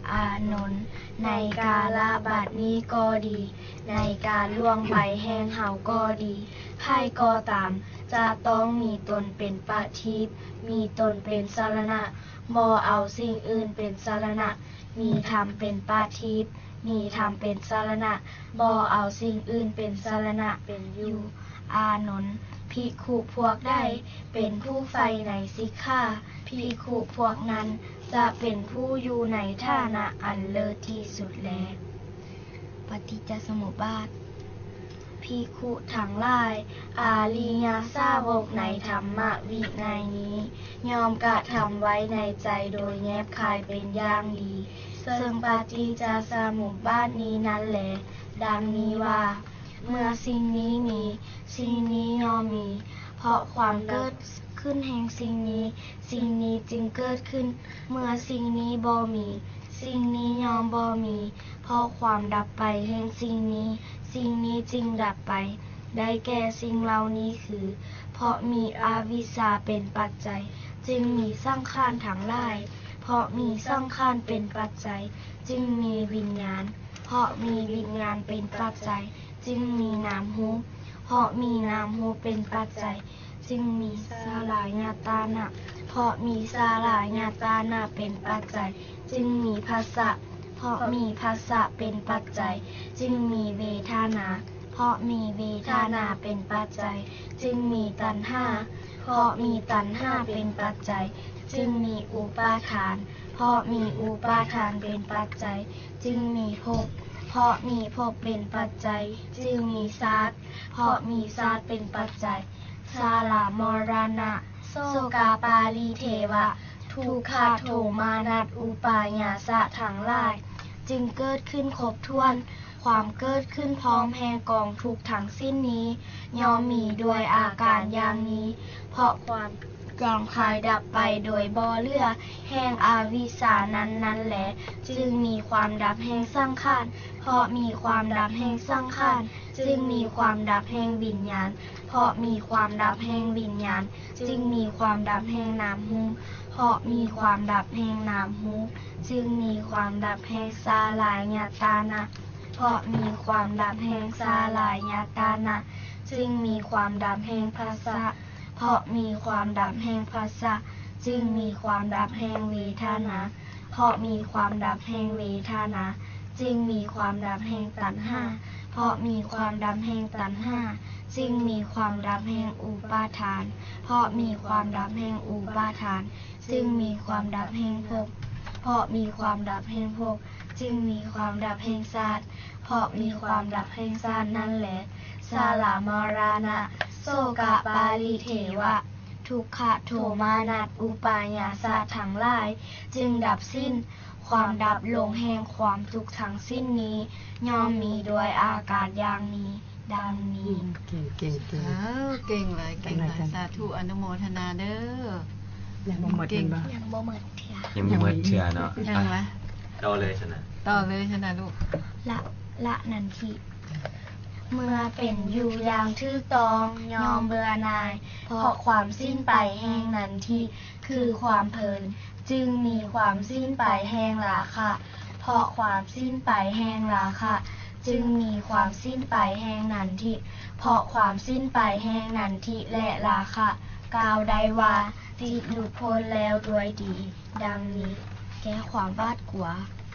อานนท์ในกาลบัดนี้ก็ดี ในการล่วงไปแห่งเฮาก็ดีไผก็ตามจะต้องมีตนเป็นปฏิษฐ์มีตนเป็นสรณะบ่เอาสิ่งอื่นเป็นสรณะมีธรรมเป็นปฏิษฐ์มีธรรมเป็นสรณะบ่เอาสิ่งอื่นเป็นสรณะเป็นอยู่อานนท์ภิกขุพวกใดเป็นผู้ใฝ่ในสิกขาภิกขุพวกนั้นจะเป็นผู้อยู่ในฐานะอันเลิศที่สุดแลปฏิจจสมุปบาทภิกขุทั้งหลายอาริยสาวกในธรรมวินัยนี้ยอมกระทำไว้ในใจโดยแยบคายเป็นอย่างดีซึ่งปฏิจจสมุปบาทนี้นั้นแหละดังนี้ว่าเมื่อสิ่งนี้มีสิ่งนี้ย่อมมีเพราะความเกิดขึ้นแห่งสิ่งนี้สิ่งนี้จึงเกิดขึ้นเมื่อสิ่งนี้บ่มีสิ่งนี้ย่อมบ่มีเพราะความดับไปแห่งสิ่งนี้สิ่งนี้จึงดับไปได้แก่สิ่งเหล่านี้คือเพราะมีอวิชชาเป็นปัจจัยจึงมีสังขารทั้งหลายเพราะมีสังขารเป็นปัจจัยจึงมีวิญญาณเพราะมีวิญญาณเป็นปัจจัยจึงมีนามรูปเพราะมีนามรูปเป็นปัจจัยจึงมีสลายตานะเพราะมีสลายตานะเป็นปัจจัยจึงมีภาษะเพราะมีภาษะเป็นปัจจัยจึงมีเวทนาเพราะมีเวทนาเป็นปัจจัยจึงมีตัณหาเพราะมีตัณหาเป็นปัจจัยจึงมีอุปาทานเพราะมีอุปาทานเป็นปัจจัยจึงมีภพเพราะมีภพเป็นปัจจัยจึงมีชาติเพราะมีชาติเป็นปัจจัยชรามรณะโสกาปาลิเทวะทุกขโทมานัสอุปายาสะทั้งหลายจึงเกิดขึ้นครบถ้วนความเกิดขึ้นพร้อมแห่งกองทุกข์ทั้งสิ้นนี้ย่อมมีด้วยอาการอย่างนี้เพราะความกองคายดับไปโดยบ่เหลือแห่งอวิชชานั้นแหละจึงมีความดับแห่งสังขารเพราะมีความดับแห่งสังขารจึงมีความดับแห่งวิญญาณเพราะมีความดับแห่งวิญญาณจึงมีความดับแห่งนามรูปเพราะมีความดับแห่งนามรูปจึงมีความดับแห่งสลายตานะเพราะมีความดับแห่งสลายตานะจึงมีความดับแห่งภาษะเพราะมีความดับแห่งภาษะจึงมีความดับแห่งเวทนาเพราะมีความดับแห่งเวทนาจึงมีความดับแห่งตัณหาเพราะมีความดับแห่งตัณหาจึงมีความดับแห่งอุปาทานเพราะมีความดับแห่งอุปาทานจึงมีความดับแห่งภพเพราะมีความดับแห่งภพจึงมีความดับแห่งชาติเพราะมีความดับแห่งชาตินั่นแหละสลามรณะโสกปาลิเทวะทุกขโทมานัสอุปายาสะทั้งหลายจึงดับสิ้นความดับลงแห่งความทุกข์ทั้งสิ้นนี้ย่อมมีด้วยอาการอย่างนี้ดังนี้เก่งอ้าวเก่งเลยเก่งเลยสาธุอนุโมทนาเด้อยังบ่หมดเป็นบ่ยังบ่หมดเถียยังมีเมิดเชื่อเนาะยังละต่อเลยชนะต่อเลยชนะลูกละนันทีเมื่อเป็นอยู่อย่างถูกต้องยอมเบื่อหน่ายเพราะความสิ้นไปแห่งนันทีคือความเพลินจึงมีความสิ้นไปแห่งราคะเพราะความสิ้นไปแห่งราคะจึงมีความสิ้นไปแห่งนันทิเพราะความสิ้นไปแห่งนันทิและราคะกล่าวได้ว่าจิตหลุดพ้นแล้วด้วยดีดังนี้แก้ความวาดกลัว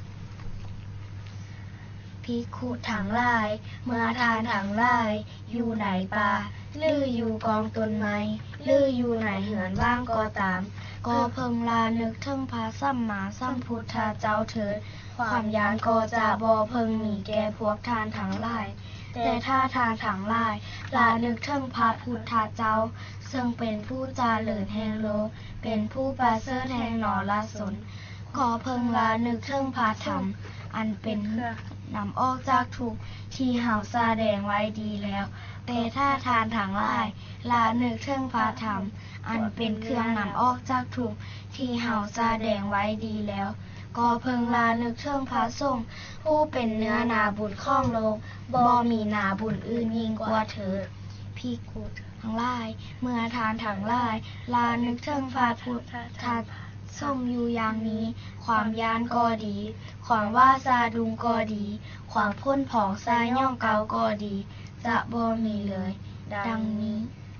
ภิกขุทั้งหลายเมื่อทานทั้งหลายอยู่ในป่าหรืออยู่กองต้นไม้หรืออยู่ในเหือนว่างก็ตามก็เพิ่งลานึกถึงพระสัมมาสัมพุทธเจ้าเถิดความยานก็จะบ่เพิ่งมีแก่พวกทานทั้งหลายแต่ถ้าทานทั้งหลายลานึกถึงพระพุทธเจ้าซึ่งเป็นผู้เจริญแห่งโลกเป็นผู้ประเสริฐแห่งนรชนก็เพิ่งลานึกถึงพระธรรมอันเป็นเครื่องนำออกจากทุกข์ที่เฮาแสดงไว้ดีแล้วแต่ถ้าทานทั้งหลายละนึกถึงพระธรรมอันเป็นเครื่องนำออกจากทุกข์ที่เฮาแสดงไว้ดีแล้วก็เพิ่งละนึกถึงพระสงฆ์ผู้เป็นเนื้อนาบุญของโลกบ่มีนาบุญอื่นยิ่งกว่าเถิดภิกขุทั้งหลายเมื่อทานทั้งหลายละนึกถึงพระพุทธสุ่มอยู่อย่างนี้ ความยานก็ดี ความว่าซาดุงก็ดี ความพ่นผองซายย่องเกาก็ดี จะบ่มีเลย ดังนี้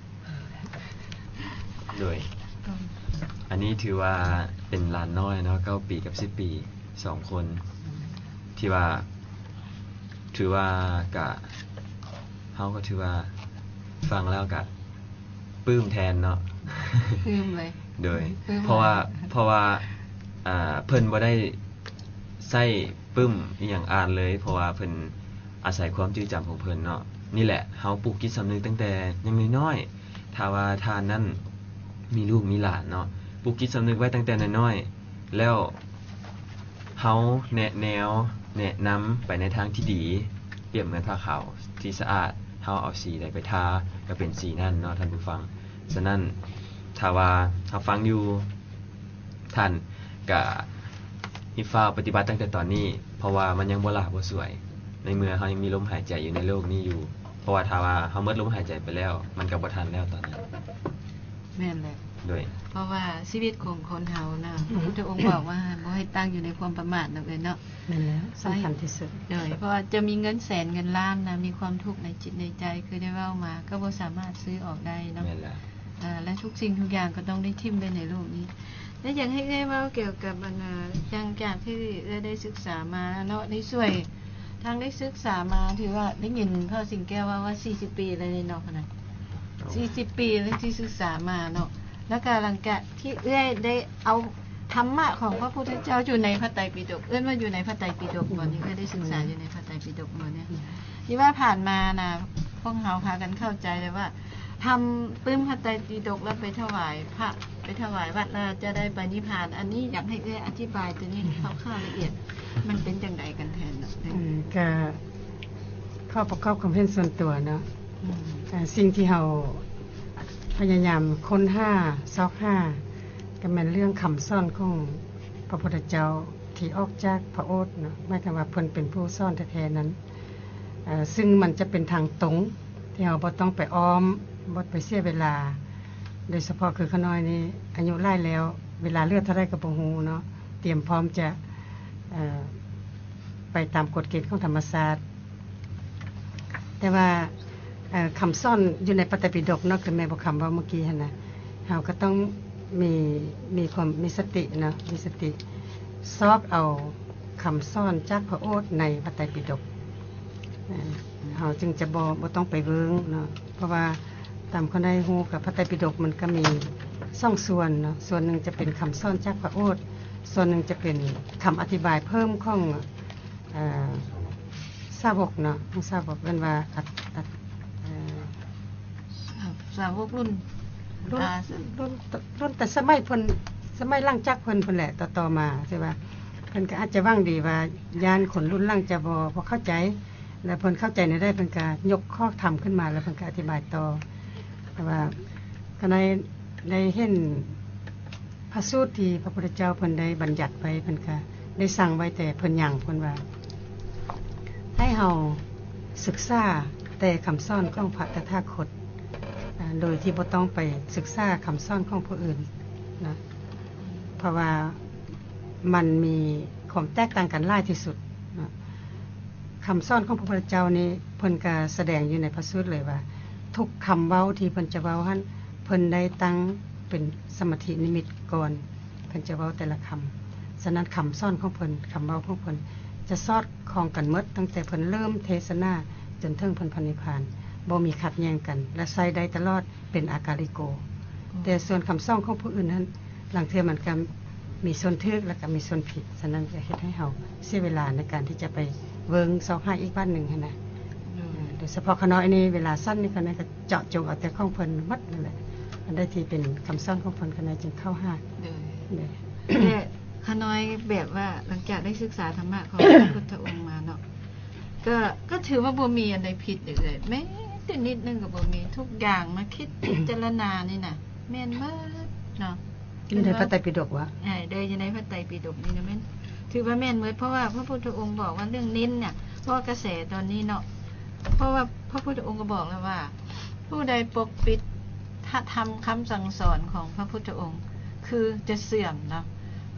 โดย อันนี้ถือว่าเป็นหลานน้อยเนาะ9 ปีกับ10 ปี2 คน ที่ว่าถือว่ากะเฮาก็ถือว่าฟังแล้วกะปลื้มแทนเนาะลืมเลยโดยปลื้มเพราะว่าเพิ่นบ่ได้ใส่ปึ้มอหย่างอ่านเลย เพราะว่าเพิ่นอาศัยความจื้อจำของเพิ่นเนาะนี่แหละเฮาปลูกจิตสำนึกตั้งแต่ยังน้อยๆถ้าว่าทานนั้นมีลูกมีหลานเนาะปลูกจิตสำนึกไว้ตั้งแต่น้อยๆแล้วเฮาแนะนำไปในทางที่ดีเปรียบเหมือนผ้าขาวที่สะอาดเฮาเอาสีใดไปทาก็เป็นสีนั่นเนาะท่านผู้ฟังฉะนั้นถ้าว่าเฮาฟังอยู่ท่านก็ให้ฟ้าปฏิบัติตั้งแต่ตอนนี้เพราะว่ามันยังบ่หลาบ่สวยในเมื่อเฮายังมีลมหายใจอยู่ในโลกนี้อยู่เพราะว่าถ้าว่าเฮาหมดลมหายใจไปแล้วมันก็บ่ทันแล้วตอนนั้นแม่นแหละโดยเพราะว่าชีวิตของคนเฮานะพระพุทธองค์บอกว่าบ่ให้ตั้งอยู่ในความประมาทนั่นเลยเนาะนั่นแหล้วสำคัญที่สุดเลยเพราะว่าจะมีเงินแสนเงินล้านนะมีความทุกข์ในจิตในใจคือได้เว้ามาก็บ่สามารถซื้อออกได้เนาะแม่นแล้วและทุกสิ่งทุกอย่างก็ต้องได้ทิ่มไปในโลกนี้ และอย่างให้ได้เว้าเกี่ยวกับอย่างจากที่ได้ศึกษามาเนาะในส่วนทางได้ศึกษามาถือว่าได้ยินพ่อสิงแก้วว่า40 ปีเลยเนาะขนาด40 ปีแล้วที่ศึกษามาเนาะแล้วก็หลังจากที่ได้เอาธรรมะของพระพุทธเจ้าอยู่ในพระไตรปิฎกว่าอยู่ในพระไตรปิฎกบ่นี่ก็ได้ศึกษาอยู่ในพระไตรปิฎกบ่เนี่ยที่ว่าผ่านมานะพวกเฮาพากันเข้าใจเลยว่าทำปึ้มพระไตรปิฎกแล้วไปถวายพระไปถวายวัดแล้วจะได้ไปนิพพานอันนี้อยากให้อธิบายตัวนี้คร่าวๆละเอียดมันเป็นจังไดกันแทนเนาะก็ข้อประกอบความเห็นส่วนตัวเนาะสิ่งที่เราพยายามค้นซอกก็เป็นเรื่องคำซ่อนของพระพุทธเจ้าที่ออกจากพระโอษฐ์เนาะหมายถึงว่าเพิ่นเป็นผู้ซ่อนแท้ๆนั้นซึ่งมันจะเป็นทางตรงที่เราบ่ต้องไปอ้อมบ่ไปเสียเวลาโดยเฉพาะคือขน้อยนี่อายุหลายแล้วเวลาเลือดเท่าไรก็บ่ฮู้เนาะเตรียมพร้อมจะไปตามกฎเกณฑ์ของธรรมศาสตร์แต่ว่าคำซ่อนอยู่ในพระไตรปิฎกเนาะคือแม่บอกคำว่าเมื่อกี้นะเราก็ต้องมีความมีสติเนาะมีสติซอกเอาคำซ่อนจากพระโอษฐ์ในพระไตรปิฎกเราจึงจะบ่ต้องไปเวิ้งเนาะเพราะว่าตามคนได้ฮู้กับพระไตรปิฎกมันก็มี2 ส่วนเนาะส่วนหนึ่งจะเป็นคำซ่อนจากพระโอษฐ์ส่วนหนึ่งจะเป็นคำอธิบายเพิ่มของสาวกเนาะสาวกเป็นว่าสาวกรุ่นแต่สมัยเพิ่นสมัยหลังจากเพิ่นแหละต่อมาใช่ป่ะเพิ่นก็อาจจะว่างดีว่าญาณคนรุ่นหลังจะบ่เข้าใจแล้วเพิ่นเข้าใจในได้เพิ่นก็ยกข้อธรรมขึ้นมาแล้วเพิ่นก็อธิบายต่อแต่ว่าก็ได้เห็นพระสูตรที่พระพุทธเจ้าเพิ่นได้บัญญัติไว้เพิ่นก็ได้สั่งไว้แต่เพิ่นยังเพิ่นว่าให้เฮาศึกษาแต่คำสอนของพระตถาคตโดยที่บ่ต้องไปศึกษาคำสอนของผู้อื่นนะเพราะว่ามันมีความแตกต่างกันหลายที่สุดนะคำสอนของพระพุทธเจ้านี้เพิ่นก็แสดงอยู่ในพระสูตรเลยว่าทุกคำเว้าที่เพิ่นจะเว้าหั่นเพิ่นได้ตั้งเป็นสมาธินิมิตก่อนเพิ่นจะเว้าแต่ละคำฉะนั้นคำสอนของเพิ่นคำเว้าของเพิ่นจะสอดคล้องกันหมดตั้งแต่เพิ่นเริ่มเทศนาจนถึงเพิ่นพระนิพพานบ่มีขัดแย้งกันและใส่ได้ตลอดเป็นอากาลิโกแต่ส่วนคำสอนของผู้อื่นนั้นหลังเทื่อมันก็มีส่วนถูกและก็มีส่วนผิดฉะนั้นจะเฮ็ดให้เฮาเสียเวลาในการที่จะไปเวิงซอกหาอีกบ้านหนึ่งหั่นน่ะโดยเฉพาะขน้อยนี่เวลาสั้นนี่ก็น่าจะเจาะจงเอาแต่ของเพิ่นหมดนั่นแหละอันใดที่เป็นคำสอนของเพิ่นก็น่าจึงเข้าหาแต่ขน้อยแบบว่าหลังจากได้ศึกษาธรรมะของพระพุทธองค์มาเนาะก็ถือว่าบ่มีอันใดผิดเลยแม้แต่นิดนึงก็บ่มีทุกอย่างมาคิดพิจารณานี่น่ะแม่นมากเนาะอยู่ในพระไตรปิฎกวะได้อยู่ในพระไตรปิฎกนี่นะแม่นถือว่าแม่นหมดเพราะว่าพระพุทธองค์บอกว่าเรื่องนินเนี่ยเพราะกระแสตอนนี้เนาะเพราะว่าพระพุทธองค์ก็บอกแล้วว่าผู้ใดปกปิดถ้าทำคำสั่งสอนของพระพุทธองค์คือจะเสื่อมเนาะ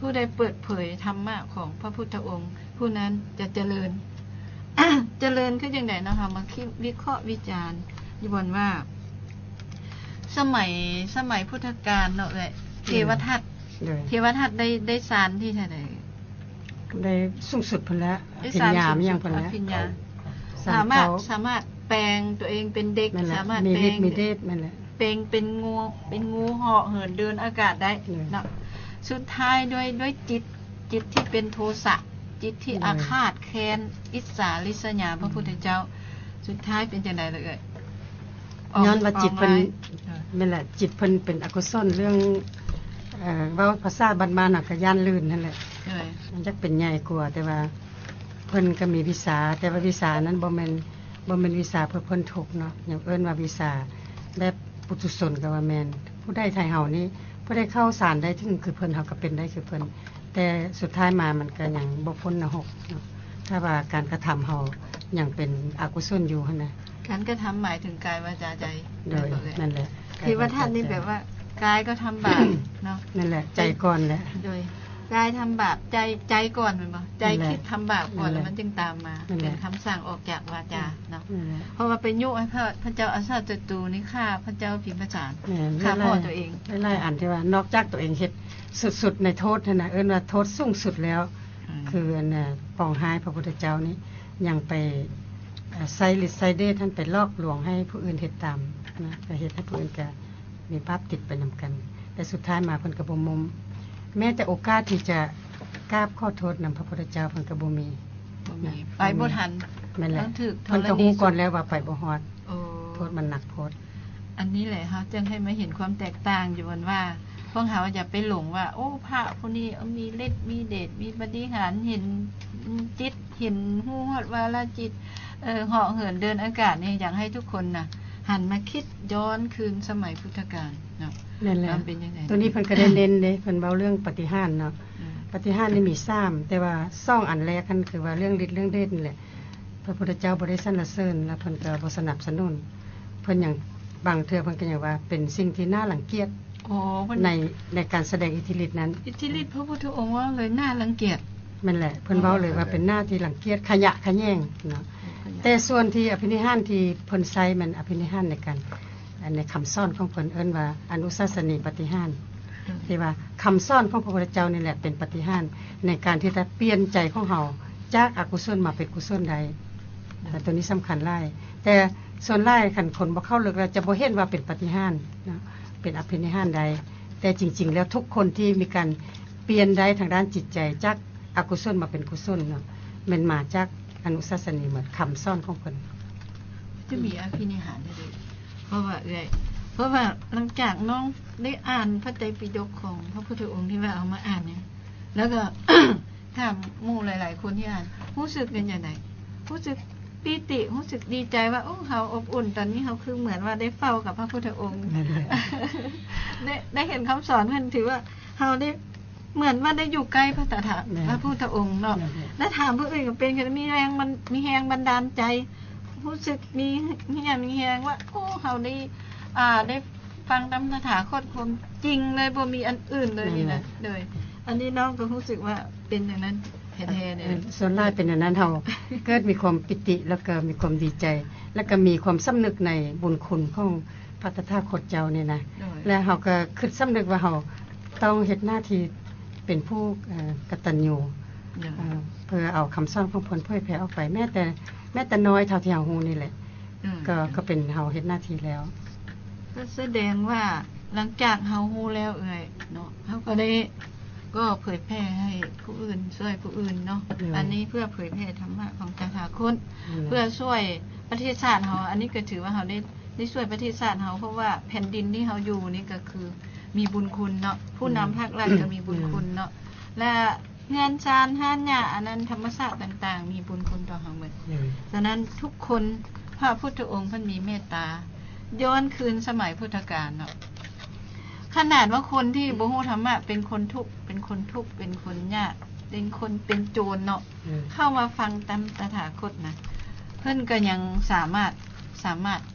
ผู้ใดเปิดเผยธรรมะของพระพุทธองค์ ผู้นั้นจะเจริญ เจริญคือจังได๋เนาะค่ะมาคิดวิเคราะห์วิจารณ์อยู่บนว่า สมัยพุทธกาลเนาะเอ้ยเทวทัตโดยเทวทัตได้สารที่เท่าใดได้สูงสุดเพิ่นแล้วอได้ภิญสารญาสูงมีหยัสุงดเพิ่นอแล้วภิญญาสาสาม มารถเขาสามารถแปลงตัวเองเป็นเด็กนั่นแหละสามารถมีแปลฤทงธิ์มีเดชนั่นแหละเป็นงูเหาะเหินเดินอากาศได้อืมเนาะสุดท้ายด้วยจิตที่เป็นโทสะจิตที่อาฆาตแค้นอิจฉาริษยาพระพุทธเจ้า สุดท้ายเป็นจังได๋ล่ะเอ้ยย้อนว่าจิตเพิ่นออกร้ายนั่นแหละจิตเพิ่นเป็นอกุศลเรื่องเว้าภาษาบ้านๆน่ะก็ย่านลื่นนั่นแหละเอ้ยมันจักเป็นใหญ่กว่าแต่ว่าเพิ่นก็มีวิสาแต่ว่าวิสานั้นบ่แม่นวิสาเพื่อพ้นทุกข์เนาะอย่างเอิ้นว่าวิสาแบบปุถุชนก็ว่าแม่นผู้ใดไทยเฮานี่ผู้ใดเข้าศาลได้ถึงคือเพิ่นเฮาก็เป็นได้คือเพิ่นแต่สุดท้ายมามันก็ยังบ่พ้นนรกเนาะถ้าว่าการกระทำเฮายังเป็นอกุศลอยู่หั่นน่ะการกระทำหมายถึงกายวาจาใจโดยนั่นแหละคือว่าท่านนี่แบบว่ากายก็ทำบาปเนาะนั่นแหละใจก่อนแหละโดยกายทำบาปใจก่อนแม่นบ่ใจคิดทำบาปก่อนนั่นแหละแล้วมันจึงตามมานั่นแหละเป็นคำสั่งออกจากวาจาเนาะนั่นแหละเพราะว่าไปยุให้พระเจ้าอาซาตุตูนี่ฆ่าพระเจ้าพิมพจารย์แม่นฆ่าพ่อตัวเองไล่ๆอันที่ว่านอกจากตัวเองเฮ็ดสุดๆในโทษนั่นน่ะเอิ้นว่าโทษสูงสุดแล้ว คืออันน่ะปองหายพระพุทธเจ้านี่ยังไปใส่ฤทธิ์ใส่เดชท่านไปลอกลวงให้ผู้อื่นเฮ็ดตามนะก็เฮ็ดให้ผู้อื่นก็มีภาพติดไปนำกัน แต่สุดท้ายมาเพิ่นก็บ่มุมแม้แต่โอกาสที่จะกราบขอโทษนำพระพุทธเจ้าเพิ่นก็บ่มีบ่มีไปบ่ทันแม่นแหละต้องถูกธรณีเพิ่นก็ฮู้ก่อนแล้วว่าไปบ่ฮอดโอ้โทษมันหนักโพดอันนี้แหละค่ะจึงให้มาเห็นความแตกต่างอยู่ว่าพวกเขาอย่าไปหลงว่า โอ้พระผู้นี้มีฤทธิ์มีเดชมีปฏิหารย์เห็นจิตเห็นฮู้ฮอดวาลจิตเหาะเหินเดินอากาศนี่อยากให้ทุกคนน่ะ หันมาคิดย้อนคืนสมัยพุทธกาลเนาะนั่นแหละมันเป็นยังไงตัวนี้เพิ่นก็ได้เน้นเด้เพิ่นเว้าเรื่องปฏิหารย์เนาะอืมปฏิหารย์นี่มี3แต่ว่า2อันแรกนั่นคือว่าเรื่องฤทธิ์เรื่องเดชนี่แหละพระพุทธเจ้าบ่ได้สรรเสริญและเพิ่นก็บ่สนับสนุนเพิ่นหยังบางเทื่อเพิ่นก็หยังว่าเป็นสิ่งที่น่ารังเกียจโอ้มันในการแสดงอิทธิฤทธิ์นั้นอิทธิฤทธิ์พระพุทธองค์ว่าเลยน่ารังเกียจแม่นแหละเพิ่นเว้าเลยว่าเป็นหน้าที่รังเกียจขยะขยงเนาะแต่ส่วนที่อภินิหารที่เพิ่นใช้มันอภินิหารในการในคำสอนของเพิ่นเอิ้นว่าอนุสาสนีปฏิหารที่ว่าคำสอนของพระพุทธเจ้านี่แหละเป็นปฏิหารในการที่จะเปลี่ยนใจของเฮาจากอกุศลมาเป็นกุศลใดแต่ตัวนี้สำคัญหลายแต่ส่วนหลายคันคนบ่เข้าลึกแล้วจะบ่เห็นว่าเป็นปฏิหารเนาะเป็นอภินิหารใดแต่จริง ๆ แล้วทุกคนที่มีการเปลี่ยนได้ทางด้านจิตใจจากอกุศลมาเป็นกุศลเนาะมันมาจากอนุสาสนีเหมือนคำสอนของเพิ่นจะมีอภินิหารได้เลยเพราะว่าหลังจากน้องได้อ่านพระไตรปิฎกของพระพุทธองค์ที่ว่าเอามาอ่านเนี่ยแล้วก็ ถามหมู่หลาย ๆ คนที่อ่านรู้สึกเป็นอย่างไรรู้สึกปีติรู้สึกดีใจว่าโอ้เขาอบอุ่นตอนนี้เขาคือเหมือนว่าได้เฝ้ากับพระพุทธองค์นั่นแหละได้เห็นคำสอนเพิ่นถือว่าเขาได้เหมือนว่าได้อยู่ใกล้พระตถาพระพุทธองค์เนาะ และถามผู้อื่นก็เป็นกันมีแรงมันมีแรงบันดาลใจรู้สึกมีแรงว่าโอ้เขาได้ฟังตำตถาคตความจริงเลยบ่มีอันอื่นเลยนี่นะเลยอันนี้น้องก็รู้สึกว่าเป็นอย่างนั้นแท้ๆเลยส่วนหลายเป็นอย่างนั้นเฮา เกิดมีความปิติแล้วก็มีความดีใจ แล้วก็มีความสำนึกในบุญคุณของพระตถาคตเจ้านี่นะโดยและเฮาก็คิดสำนึกว่าเฮาต้องเฮ็ดหน้าที่เป็นผู้กตัญญู เพื่อเอาคำสอนของเพิ่นเผยแผ่ออกไปแม้แต่น้อยเท่าที่เฮาฮู้นี่แหละก็เป็นเฮาเฮ็ดหน้าที่แล้วก็แสดงว่าหลังจากเฮาฮู้แล้วเนาะเฮาก็ได้ก็เผยแพร่ให้ผู้อื่นช่วยผู้อื่นเนาะอันนี้เพื่อเผยแพร่ธรรมะของตถาคตเพื่อช่วยประเทศชาติเฮาอันนี้ก็ถือว่าเฮาได้ช่วยประเทศชาติเฮาเพราะว่าแผ่นดินที่เฮาอยู่นี่ก็คือมีบุญคุณเนาะผู้นำภาครัฐก็มีบุญคุณเนาะและเงินชานห้านหญ้าอันนั้นธรรมชาติต่างๆมีบุญคุณต่อเฮาหมดฉะนั้นทุกคนพระพุทธองค์เพิ่นมีเมตตาย้อนคืนสมัยพุทธกาลเนาะขนาดว่าคนที่บ่ฮู้ธรรมะเป็นคนทุกข์เป็นคนยากเป็นคนเป็นโจรเนาะเข้ามาฟังตามตถาคตนะเพิ่นก็ยังสามารถ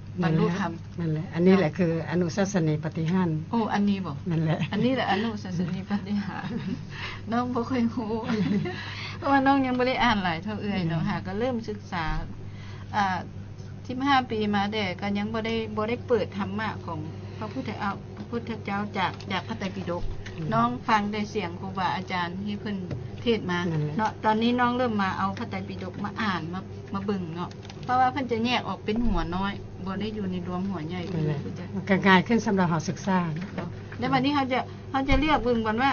บรรลุธรรมนั่นแหละอันนี้แหละคืออนุสาสนีปฏิหารย์โอ้อันนี้บ่นั่นแหละอันนี้แหละอนุสาสนีปฏิหารย์น้องบ่เคยรู้เพราะว่าน้องยังบ่ได้อ่านหลายเท่าเอื้อยเนาะหาก็เริ่มศึกษา15 ปีมาแต่ก็ยังบ่ได้เปิดธรรมะของพระพุทธเจ้าจากพระไตรปิฎกน้องฟังได้เสียงครูบาอาจารย์ที่เพิ่นเทศน์มาเนาะตอนนี้น้องเริ่มมาเอาพระไตรปิฎกมาอ่านมาเบิ่งเนาะเพราะว่าเพิ่นจะแยกออกเป็นหัวน้อยบ่ได้อยู่ในรวมหัวใหญ่นั่นแหละคือจะมันก็ง่ายขึ้นสำหรับเฮาศึกษาแล้ววันนี้เขาจะเลือกเบิ่งก่อนว่า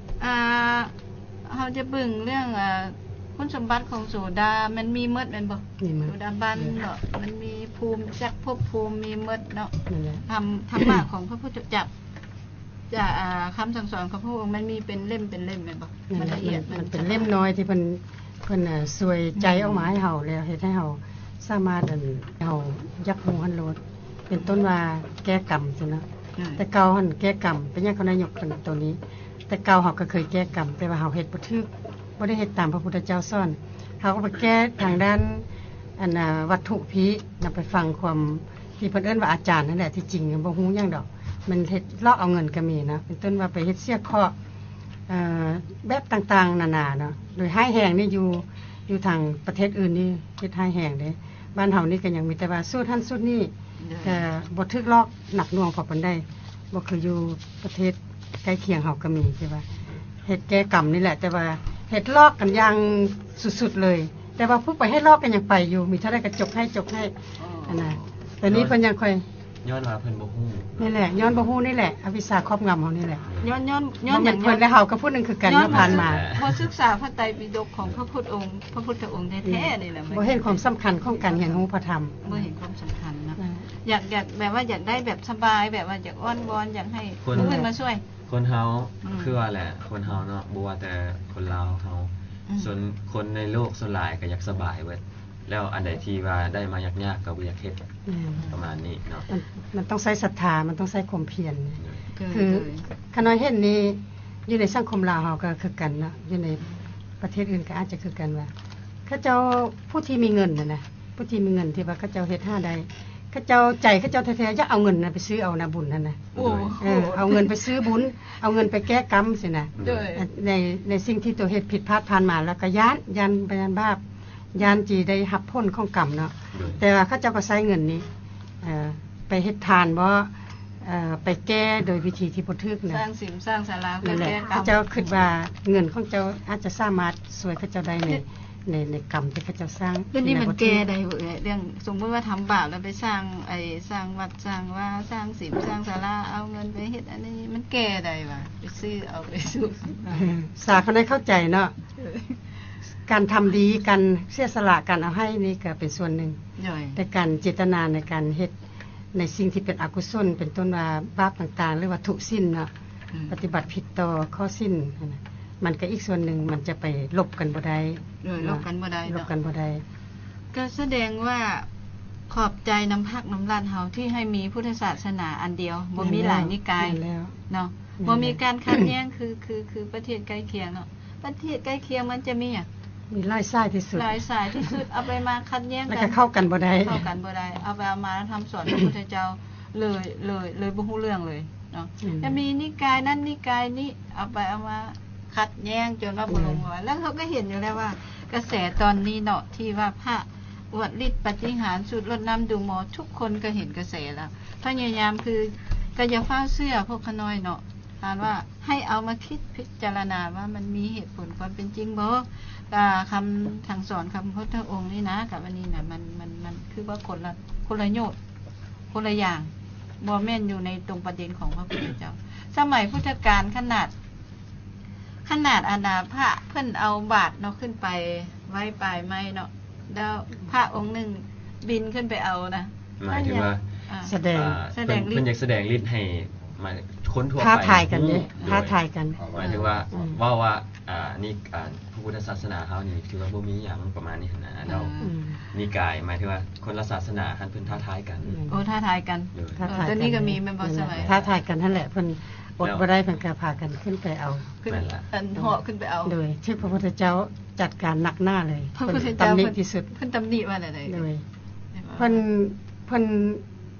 เขาจะเบิ่งเรื่องคุณสมบัติของโสดามันมีหมดแม่นบ่นี่มันโสดาบันเนาะมันมีภูมิจักภพภูมิมีหมดเนาะนั่นแหละธรรมะของพระพุทธเจ้าจะคำสั่งสอนของพระองค์มันมีเป็นเล่มแม่นบ่นั่มัน นแหละละเอียดมันเป็นเล่มน้อยที่เพิ่นสวยใจออกมาให้เฮาแล้วเฮ็ดให้เฮาสามารถเฮายักฮู้หันโลดเป็นต้นว่าแก้กรรมจังเนาะแต่เก่าหันแก้กรรมเป็นหยังเขานายกตัวนี้ แต่เก่าเฮาก็เคยแก้กรรมแต่ว่าเฮาเฮ็ดบ่ถูกบ่ได้เฮ็ดตามพระพุทธเจ้าสอนเฮาก็ไปแก้ทางด้านวัตถุพินำไปฟังความที่เพิ่นเอิ้นว่าอาจารย์นั่นแหละที่จริงบ่ฮู้หยังดอกมันเฮ็ดลอกเอาเงินก็มีนะเป็นต้นว่าไปเฮ็ดเสียเคาะแบบต่างๆนานาเนาะโดยให้แห่งนี่อยู่ทางประเทศอื่นนี่เฮ็ดให้แห่งเด้บ้านเฮานี่ก็ยังมีแต่ว่าสูตรหันสูตรนี้แต่บ่ถึกลอกหนักหน่วงพอปานใดบ่คืออยู่ประเทศใกล้เคียงเฮาก็มีที่ว่าเฮ็ดแก้กรรมนี่แหละแต่ว่าเฮ็ดลอกกันอย่างสุดๆเลย แต่ว่าผู้ไปให้ลอกกันยังไปอยู่มีเท่าใดก็จกให้อันน่ะแต่นี้เพิ่นยังค่อยย้อนว่าเพิ่นบ่ฮู้นี่แหละย้อนบ่ฮู้นี่แหละอวิชชาครอบงำเฮานี่แหละย้อนมันอย่างเพิ่นและเฮาก็พูดนึงคือกันเมื่อผ่านมาพอศึกษาพระไตรปิฎกของพระพุทธองค์แท้ๆนี่แหละบ่เห็นความสำคัญของการเรียนรู้พระธรรมบ่เห็นความสำคัญนะอยากแบบว่าอยากได้แบบสบายแบบว่าอยากอ้อนวอนอยากให้ผู้อื่นมาช่วยคนเฮาอืมคือว่าแหละคนเฮาเนาะบ่ว่าแต่คนลาวเฮาอืมส่วนคนในโลกส่วนหลายก็อยากสบายเบิดแล้วอันใดที่ว่าได้มายากๆก็บ่อยากเฮ็ดประมาณนี้เนาะมันต้องใช้ศรัทธามันต้องใช้ความเพียรเคยคือขน้อยเห็นนี่อยู่ในสังคมลาวเฮาก็คือกันเนาะอยู่ในประเทศอื่นก็อาจจะคือกันว่าเขาเจ้าผู้ที่มีเงินน่ะนะผู้ที่มีเงินที่ว่าเขาเจ้าเฮ็ดหาได้เขาเจ้าใจเขาเจ้าแท้ๆอยากเอาเงินน่ะไปซื้อเอานะบุญนั่นน่ะโอ้โหเอาเงินไปซื้อบุญเอาเงินไปแก้กรรมสินะด้วยในสิ่งที่ตัวเฮ็ดผิดพลาดผ่านมาแล้วก็ยันไปยันบาปยันจีได้รับผลของกรรมเนาะด้วยแต่ว่าเขาเจ้าก็ใช้เงินนี้ไปเฮ็ดทานบ่ไปแก้โดยวิธีที่บ่ถูกสนะร้างศีลสร้างศาลาเพื่นั่อนแหละแก้กรเขารมเจ้าคิดว่าเงินของเจ้าอาจจะสามารถช่วยเขาเจ้าได้ในกรรมที่เขาเจ้าสร้างเรื่องนี้มันที่แก้บ่ถูได้เว้ยเรื่องสมมุติว่าทำบาปแล้วไปสร้างสร้างวัดสร้างว่าสร้างศีลสร้างศาลาเอาเงินไปเฮ็ดอันนี้มันแก้ได้ว่ะไปซื้อเอาไปสู้สาเขาได้เข้าใจเนาะการทำดีการเสียสละการเอาให้นี่ก็เป็นส่วนหนึ่งย่อยแต่การเจตนาในการเฮ็ดในสิ่งที่เป็นอกุศลเป็นต้นว่าบาปต่างๆหรือว่าทุสิ้นเนาะอืมปฏิบัติผิดต่อข้อสิ้นนั่นน่ะมันก็อีกส่วนหนึ่งมันจะไปลบกันบ่ได้ลบกันบ่ได้ลเนาะบกันบ่ได้ก็แสดงว่าขอบใจน้ำพักน้ำลานเฮาที่ให้มีพุทธศาสนาอันเดียวบ่มีหลายนิกายนั่นแล้วเนาะนั่นแหละบ่มีการขัดแย้งคือประเทศใกล้เคียงเนาะประเทศใกล้เคียงมันจะมีอ่ะมีหลายสายที่สุดหลายสายที่สุดเอาไปมาขัดแย้งแล้วกัก็นเข้ากันบ่ได้เข้ากันบ่ได้เอาไปเอามาทำสอนพระพุทธเจ้าเลยบ่ฮู้เรื่องเลยเนาะอืมจะมีนิกายนั้นนิกายนี้เอาไปเอามาขัดแย้งจนว่าบ่ลงรอยแล้วเขาก็เห็นอยู่แล้วว่า กระแสตอนนี้เนาะที่ว่าพระอวดฤทธิ์ปาฏิหาริย์สุดรดน้ำดูหมอทุกคนก็เห็นกระแสแล้วพยายามคือก็อย่าเฝ้าเสื้อพวกขน้อยเนาะถามว่าให้เอามาคิดพิจารณาว่ามันมีเหตุผลความเป็นจริงบ่คำสั่งสอนคำพุทธองค์นี่นะกับอันนี้น่ะมันคือว่าคนละโยชน์คนละอย่างบ่แม่นอยู่ในตรงประเด็นของพระพุทธเจ้า สมัยพุทธกาลขนาดอาณาพระเพิ่นเอาบาทเนาะขึ้นไปไว้ปลายไม้เนาะแล้วพระองค์หนึ่งบินขึ้นไปเอานะหมายถึงว่าอ่าแสดงแสดงฤทธิ์เพิ่นอยากแสดงฤทธิ์ให้มาคนทั่วไปท้าทายกันเด้โดท้าทายกันหมายถึงว่าอืมว่านี่พระพุทธศาสนาเฮานี่ถือว่าบ่มีหยังประมาณนี้หั่นนะแล้วอืมนิกายหมายถึงว่าคนละศาสนาคันเพิ่นท้าทายกันโอ้ท้าทายกันโดยท้าทายตอนนี้ก็มีแม่นบ่สมัยท้าทายกันนั่นแหละเพิ่นอดบ่ได้เพิ่นก็พากันขึ้นไปเอาขึ้นนั่นล่ะอันเหาะขึ้นไปเอาโดยที่พระพุทธเจ้าจัดการหนักหน้าเลยพระพุทธเพิ่นเจ้าตำหนิเพิ่นที่สุดเพิ่นตำหนิว่าอะไรโดยเพิ่น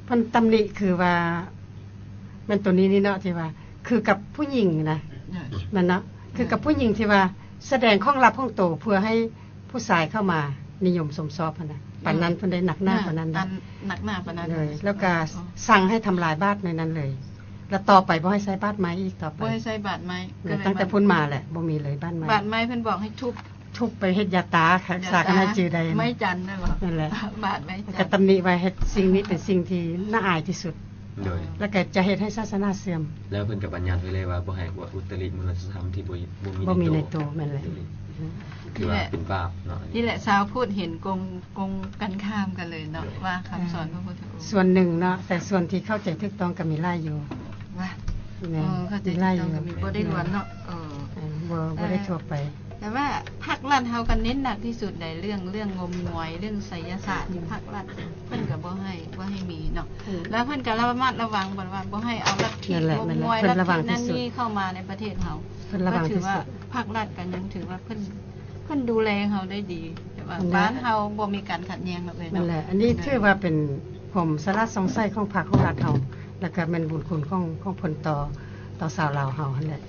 เพิ่นตำหนิคือว่ามันตัวนี้นี่เนาะที่ว่า คือกับผู้หญิงนะมันเนาะคือกับผู้หญิงที่ว่าแสดงข้องลับข้องโตเพื่อให้ผู้ชายเข้ามานิยมสมชอบพะนะปานนั้นเพิ่นได้หนักหน้าปานนั้นนะหนักหน้าปานนั้นเลย แล้วก็สั่งให้ทำลายบ้านในนั้นเลย แล้วต่อไปบ่ให้ใช้บ้านไม้อีกต่อไปบ่ให้ใช้บาดไม้ตั้งแต่พ้นมาแหละบ่มีเลยบ้านไม้บาดไม้เพิ่นบอกให้ทุบไปเฮ็ดยาตารักษากันให้จือใดไม้จันทร์นั่นบ่นั่นแหละบาดไม้จัก็นทร์ตำหนิไว้เฮ็ดสิ่งนี้เป็นสิ่งที่น่าอายที่สุดโดยแล้วก็จะเฮ็ดให้ศาสนาเสื่อมแล้วเพิ่นก็บัญญัติไว้เลยว่าบ่ให้อวดอุตริมนุษยธรรมที่บ่บ่มีมีในตัวแม่นแหละคือว่าเป็นบาปเนาะนี่แหละชาวพูดเห็นกงกันข้ามกันเลยเนาะว่าคำสอนพระพุทธองค์ส่วนหนึ่งเนาะแต่ส่วนที่เข้าใจถูกต้องก็มีหลายอยู่ว่าแม่เข้าใจมีหลายอต้ยู่องก็มีบ่ได้ล้วนเนาะบ่ได้ทั่วไปแต่ว่าภาครัฐเฮากันเน้นหนักที่สุดในเรื่องงมงวยเรื่องไสยศาสตร์ที่ภาครัฐเพิ่นก็บ่ให้มีเนาะแล้วเพิ่นก็ระมัดระวังบ่ว่าบ่ให้เอาลัทธินั่นแหละงมนั่นแหงละวยเพิ่ลันทระวัธิงที่นั่นสุดนี่เข้ามาในประเทศเฮาเพิ่นระวังก็ถืที่ว่าสุดภาครัฐก็ยังถือว่าเพิ่นดูแลเฮาได้ดีแต่ว่านั่นแหละบ้านเฮาบ่มีการขัดแย้งหรอกเลยนั่เนาะนแหละ อันนี้ถือว่าเป็นผมสาระสงสัยของภาคของรัฐเฮาแล้วก็แม่นบุญคุณของเพิ่นต่อชาวลาวเฮาหั่นแหละ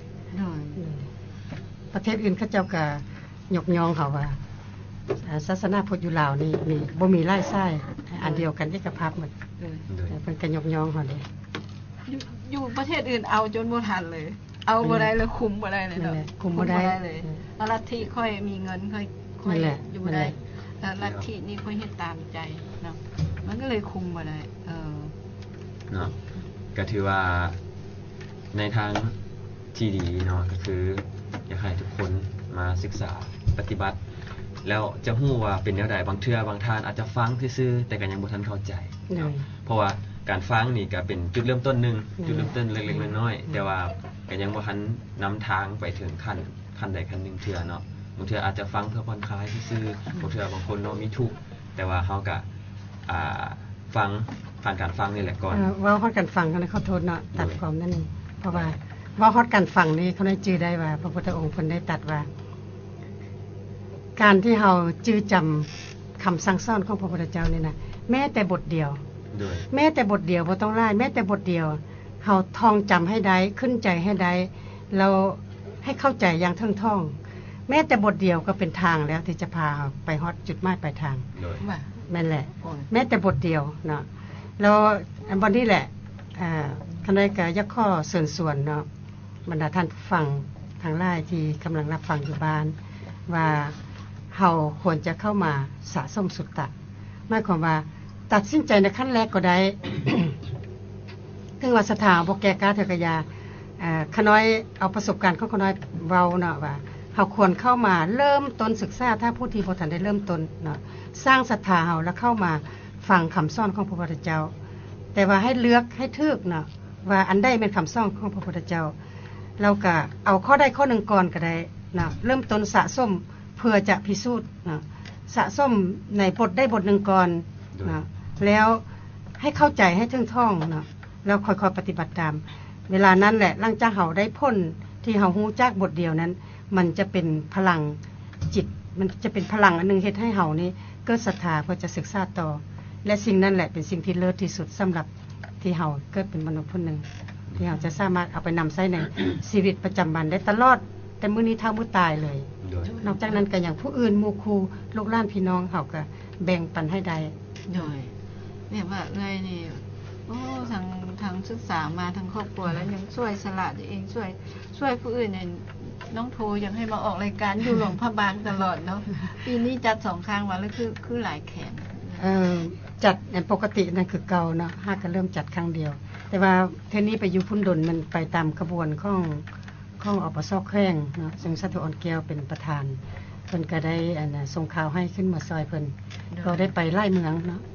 ประเทศอื่นเขาเจ้าก็ยกย่องเขาว่าศาสนาพุทธอยู่ลาวนี่มีบ่มีไล่ไส้อันเดียวกันเอกภาพหมดเออโดยเพิ่นก็ยกย่องเขาเด้อยู่ประเทศอื่นเอาจนบ่ทันเลย เอาบ่ได้เลยคุมบ่ได้เลยนั่นเนาะแหละคุมบ่ได้เลยแล้วลัทธิค่อยมีเงินค่อยนั่นแหละอยู่บ่ได้นั่นแหละแล้วลัทธินี่ค่อยเฮ็ดตามใจเนาะมันก็เลยคุมบ่ได้เนาะก็ถือว่าในทางที่ดีเนาะก็คืออยากให้ทุกคนมาศึกษาปฏิบัติ แล้วจะฮู้ว่าเป็นแนวใดบางเทื่อบางท่านอาจจะฟังซื่อๆแต่ก็ยังบ่ทันเข้าใจเลยเพราะว่าการฟังนี่ก็เป็นจุดเริ่มต้นหนึงอืมจุดเริ่มต้นเล็กๆน้อยๆแต่ว่าก็ยังบ่ทันนำทางไปถึงขั้นใดขั้นหนึ่งเทื่อเนาะบางเทื่ออาจจะฟังเพื่อผ่อนคลายซื่อๆบางเทื่อบางคนเนาะมีทุกข์แต่ว่าเฮาก็ฟังผ่านการฟังนี่แหละก่อนเว้าฮอดกันฟังเขาขอโทษเนาะตัดความนั่นนี่เพราะว่าเว้าฮอดกันฟังนี่เขาได้จื้อได้ว่าพระพุทธองค์เพิ่นได้ตรัสว่า การที่เฮาจื้อจำคำสั่งสอนของพระพุทธเจ้านี่นะแม้แต่บทเดียวโดยแม้แต่บทเดียวบ่ต้องไล่แม้แต่บทเดียวเฮาท่องจำให้ได้ขึ้นใจให้ได้แล้วให้เข้าใจอย่างเทิงท่อง แม้แต่บทเดียวก็เป็นทางแล้วที่จะพาไปฮอดจุดหมายปลายทางโดยว่าแม่นแหละโอ้ยแม้แต่บทเดียวเนาะแล้วอันบนนี้แหละคณะกรรมการข้อเชิญส่วนเนาะบรรดาท่านผู้ฟังทางไลน์ที่กำลังรับฟังอยู่บ้าน ว่าเฮาควรจะเข้ามาสะสมสุตตะหมายความว่าตัดสินใจในขั้นแรกก็ได้ ถึงว่าสถาบ่แก่กาเถกยาขน้อยเอาประสบการณ์ของขน้อยเว้าเนาะว่าเฮาควรเข้ามาเริ่มต้นศึกษาถ้าผู้ที่บ่ทันได้เริ่มต้นเนาะสร้างศรัทธาเฮาแล้วเข้ามาฟังคำสอนของพระพุทธเจ้า แต่ว่าให้เลือกให้ถูกเนาะว่าอันใดเป็นคำสอนของพระพุทธเจ้าเราก็เอาข้อใดข้อหนึ่งก่อนก็ได้เนาะเริ่มต้นสะสมเพื่อจะพิสูจน์เนาะสะสมในบทได้บทหนึ่งก่อนเนาะแล้วให้เข้าใจให้ถึงท่องเนาะแล้วค่อยๆปฏิบัติตาม เวลานั้นแหละหลังจากเฮาได้พ้นที่เฮาฮู้จักบทเดียวนั้น มันจะเป็นพลังจิต มันจะเป็นพลังอันนึงเฮ็ดให้เฮานี่เกิดศรัทธาเพื่อจะศึกษาต่อ และสิ่งนั้นแหละเป็นสิ่งที่เลิศที่สุดสำหรับที่เฮาเกิดเป็นมนุษย์ผู้หนึ่งที่เฮาจะสามารถเอาไปนำใช้ในชีวิตประจำวันได้ตลอด แต่มื้อนี้เท่ามื้อตายเลยโดยนอกจากนั้นก็อย่างผู้อื่นหมู่ครูลูกหลานพี่น้องเฮาก็แบ่งปันให้ได้โดยเนี่ยว่าเลยนี่โอ้ทางศึกษามาทางครอบครัวแล้วยังช่วยสละตัวเองช่วยผู้อื่นเนี่ยน้องโทยังให้มาออกรายการอยู่หลวงพระบางตลอดเนาะปีนี้จัด2ครั้งวันแล้วคือหลายแขนจัดปกตินั่นคือเก่าเนาะห้าก็เริ่มจัดครั้งเดียว แต่ว่าเทอนี้ไปอยู่พุ่นดนมันไปตามขบวนของอปสแข้งเนาะซึ่งสัตว์อ่อนแก้วเป็นประธานเพิ่นก็ได้ส่งข่าวให้ขึ้นมาซอยเพิ่นก็ได้ไปไล่เมืองเนาะ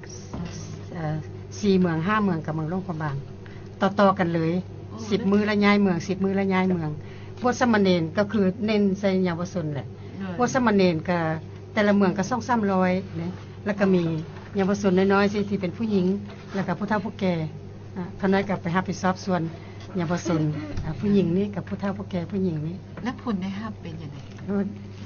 4เมือง5เมืองกับเมืองหลวงพระบางต่อๆกันเลย10มื้อละย้ายเมือง10มื้อละย้ายเมืองพวกสมณเณรก็คือเน้นใส่เยาวชนแหละพวกสมณเณรก็แต่ละเมืองก็2-300นะแล้วก็มีเยาวชนน้อยๆที่เป็นผู้หญิงแล้วก็ผู้เฒ่าผู้แก่คณะก็ไปรับผิดชอบส่วนเยาวชนผู้หญิงนี่กับผู้เฒ่าผู้แก่ผู้หญิงนี่แล้วผลได้ห้าเป็นยังไง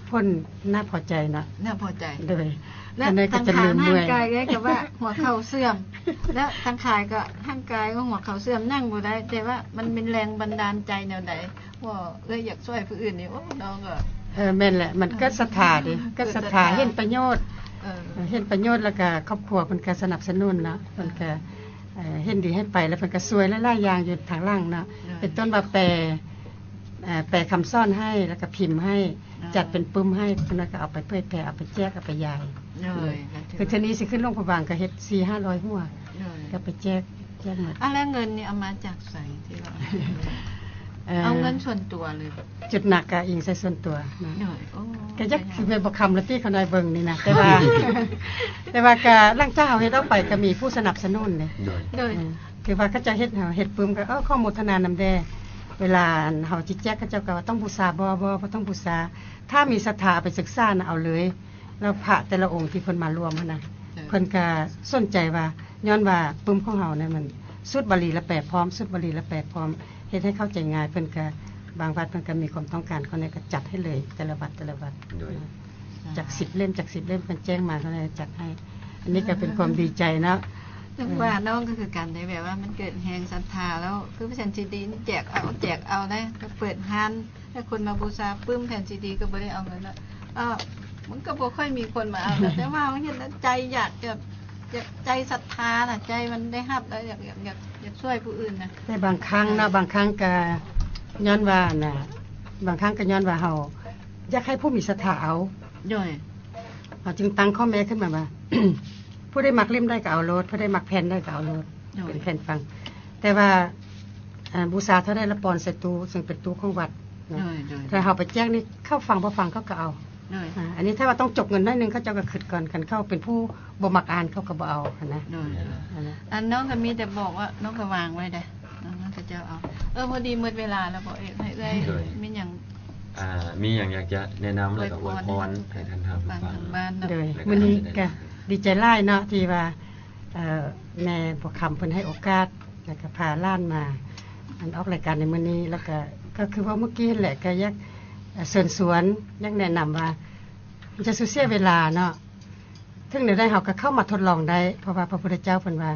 พ้นน่าพอใจนะน่าพอใจโดยและอันนั้นก็ทางจะขาลืมร่าเมื่งอยกายก็กับว่าหัวเข่าเสื่อม แล้วทางขายก็ร่างกายก็หัวเข่าเสื่อมนั่งบ่ได้ แต่ว่ามันเป็นแรงบันดาลใจแนวใดว่าอยากช่วยผู้อื่นนี่โอ้น้องก็แม่นแหละมันก็ศรัทธาดิก็ศรัทธาเห็นประโยชน์เออเห็นประโยชน์แล้วก็ครอบครัวเพิ่นก็สนับสนุนเนาะเพิ่นก็เห็นดีให้ไปแล้วเพิ่นก็ช่วยหลายๆอย่างอยู่ทางล่างเนาะเป็นต้นว่าแปลคำซ่อนให้แล้วก็พิมพ์ให้จัดเป็นปึ้มให้เพิ่นก็เอาไปเผยแพร่เอาไปแจกเอาไปยายเลยคือทีนี้สิขึ้นโรงพยาบาลก็เฮ็ด 4-500 หัวเลยก็ไปแจกหมดแล้วเงินนี่เอามาจากไสที่ว่าเอาเงินส่วนตัวเลยจุดหนักก็อิงใส่ส่วนตัวนะเลยโอ้ก็ยักสิไปบ่คำละที่เขาได้เบิ่งนี่นะแต่ว่า แต่ว่าก็หลังจากเฮาเฮ็ดออกไปก็มีผู้สนับสนุนนี่โดยเลยคือว่าเขาจะเฮ็ดปึ้มก็ข้อโมทนานำแดเวลาเฮาจิแจกเขาเจ้าก็ว่าต้องบูชาบ่ต้องบูชาถ้ามีศรัทธาไปศึกษานะเอาเลยแล้วพระแต่ละองค์ที่เพิ่นมารวมหั่นน่ะเพิ่นก็สนใจว่าย้อนว่าปึ้มของเฮาเนี่ยมันสุดบาลีละแปลพร้อมสุดบาลีละแปลพร้อมเฮ็ดให้เข้าใจง่ายเพิ่นก็บางวัดเพิ่นก็มีความต้องการคนนี้ก็จัดให้เลยแต่ละวัดโดยจาก10 เล่มจาก10 เล่มเพิ่นแจ้งมาเขาเลยจัดให้ อันนี้ก็เป็นความดีใจนะถึงว่าน้องก็คือกันได้แบบว่ามันเกิดแหงศรัทธาแล้วคือแผ่นซีดีนี่แจกเอาได้ก็เปิดร้านถ้าคนมาบูชาปึ้มแผ่นซีดีก็บ่ได้เอาเงินแล้วมันก็บ่ค่อยมีคนมาเอาแต่ว่ามันเห็นแล้วใจอยากใจศรัทธาน่ะใจมันได้รับแล้วอยากช่วยผู้อื่นนะแต่บางครั้งนะบางครั้งก็ย้อนว่าน่ะบางครั้งก็ย้อนว่าเฮาอยากให้ผู้มีศรัทธาเอาย่อยเราจึงตั้งข้อแม้ขึ้นมาว่า ผู้ได้มักเล่มได้ก็เอาโลดผู้ได้มักแผ่นได้ก็เอาโลดเป็นแผ่นฟัง แต่ว่าบูชาเท่าได้ละปอนใส่ตู้ซึ่งเป็นตู้ของวัดนะย่อยถ้าเฮาไปแจ้งนี่เข้าฟังบ่ฟังเขาก็เอาย่อยอันนี้ถ้าว่าต้องจกเงินน้อยนึงเขาเจ้าก็คิดก่อนกันเข้าเป็นผู้บ่มักอ่านเขาก็บ่เอานะย่อยอันนั้นอันน้องก็มีแต่บอกว่าน้องก็วางไว้ได้น้องก็จะเอาพอดีหมดเวลาแล้วบอกให้เอ้ยมีหยังมีอย่างอยากจะแนะนำแล้วก็อวยพรให้ท่านทางผู้ฟังฟังทางบ้านเนาะเลยมื้อนี้ก็ดีใจหลายเนาะที่ว่าแม่บ่คำเพิ่นให้โอกาสแล้วก็พาหล้านมาอันออกรายการในมื้อนี้แล้วก็คือว่าเมื่อกี้แหละก็อยากเชิญสวนอยากแนะนำว่ามันจะเสียเวลาเนาะถึงได้เฮาก็เข้ามาทดลองได้เพราะว่าพระพุทธเจ้าเพิ่นว่า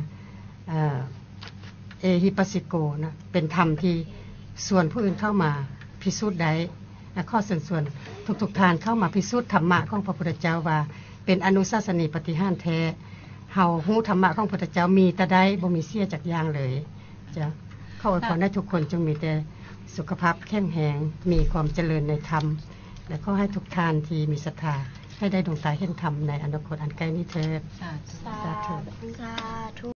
เอหิปัสสิโกนะเป็นธรรมที่ส่วนผู้อื่นเข้ามาพิสูจน์ได้ข้อส่วนทุกทานเข้ามาพิสูจน์ธรรมะของพระพุทธเจ้าว่าเป็นอนุสาสนีปฏิหารแท้เฮาฮู้ธรรมะของพระพุทธเจ้ามีแต่ได้บ่มีเสียจากอย่างเลยจ้ะขออวยพรให้ทุกคนจงมีแต่สุขภาพเข้มแข็งมีความเจริญในธรรมและขอให้ทุกท่านที่มีศรัทธาให้ได้ดวงตาเห็นธรรมในอนาคตอันใกล้นี้เถิดสาธุสาธุสาธุ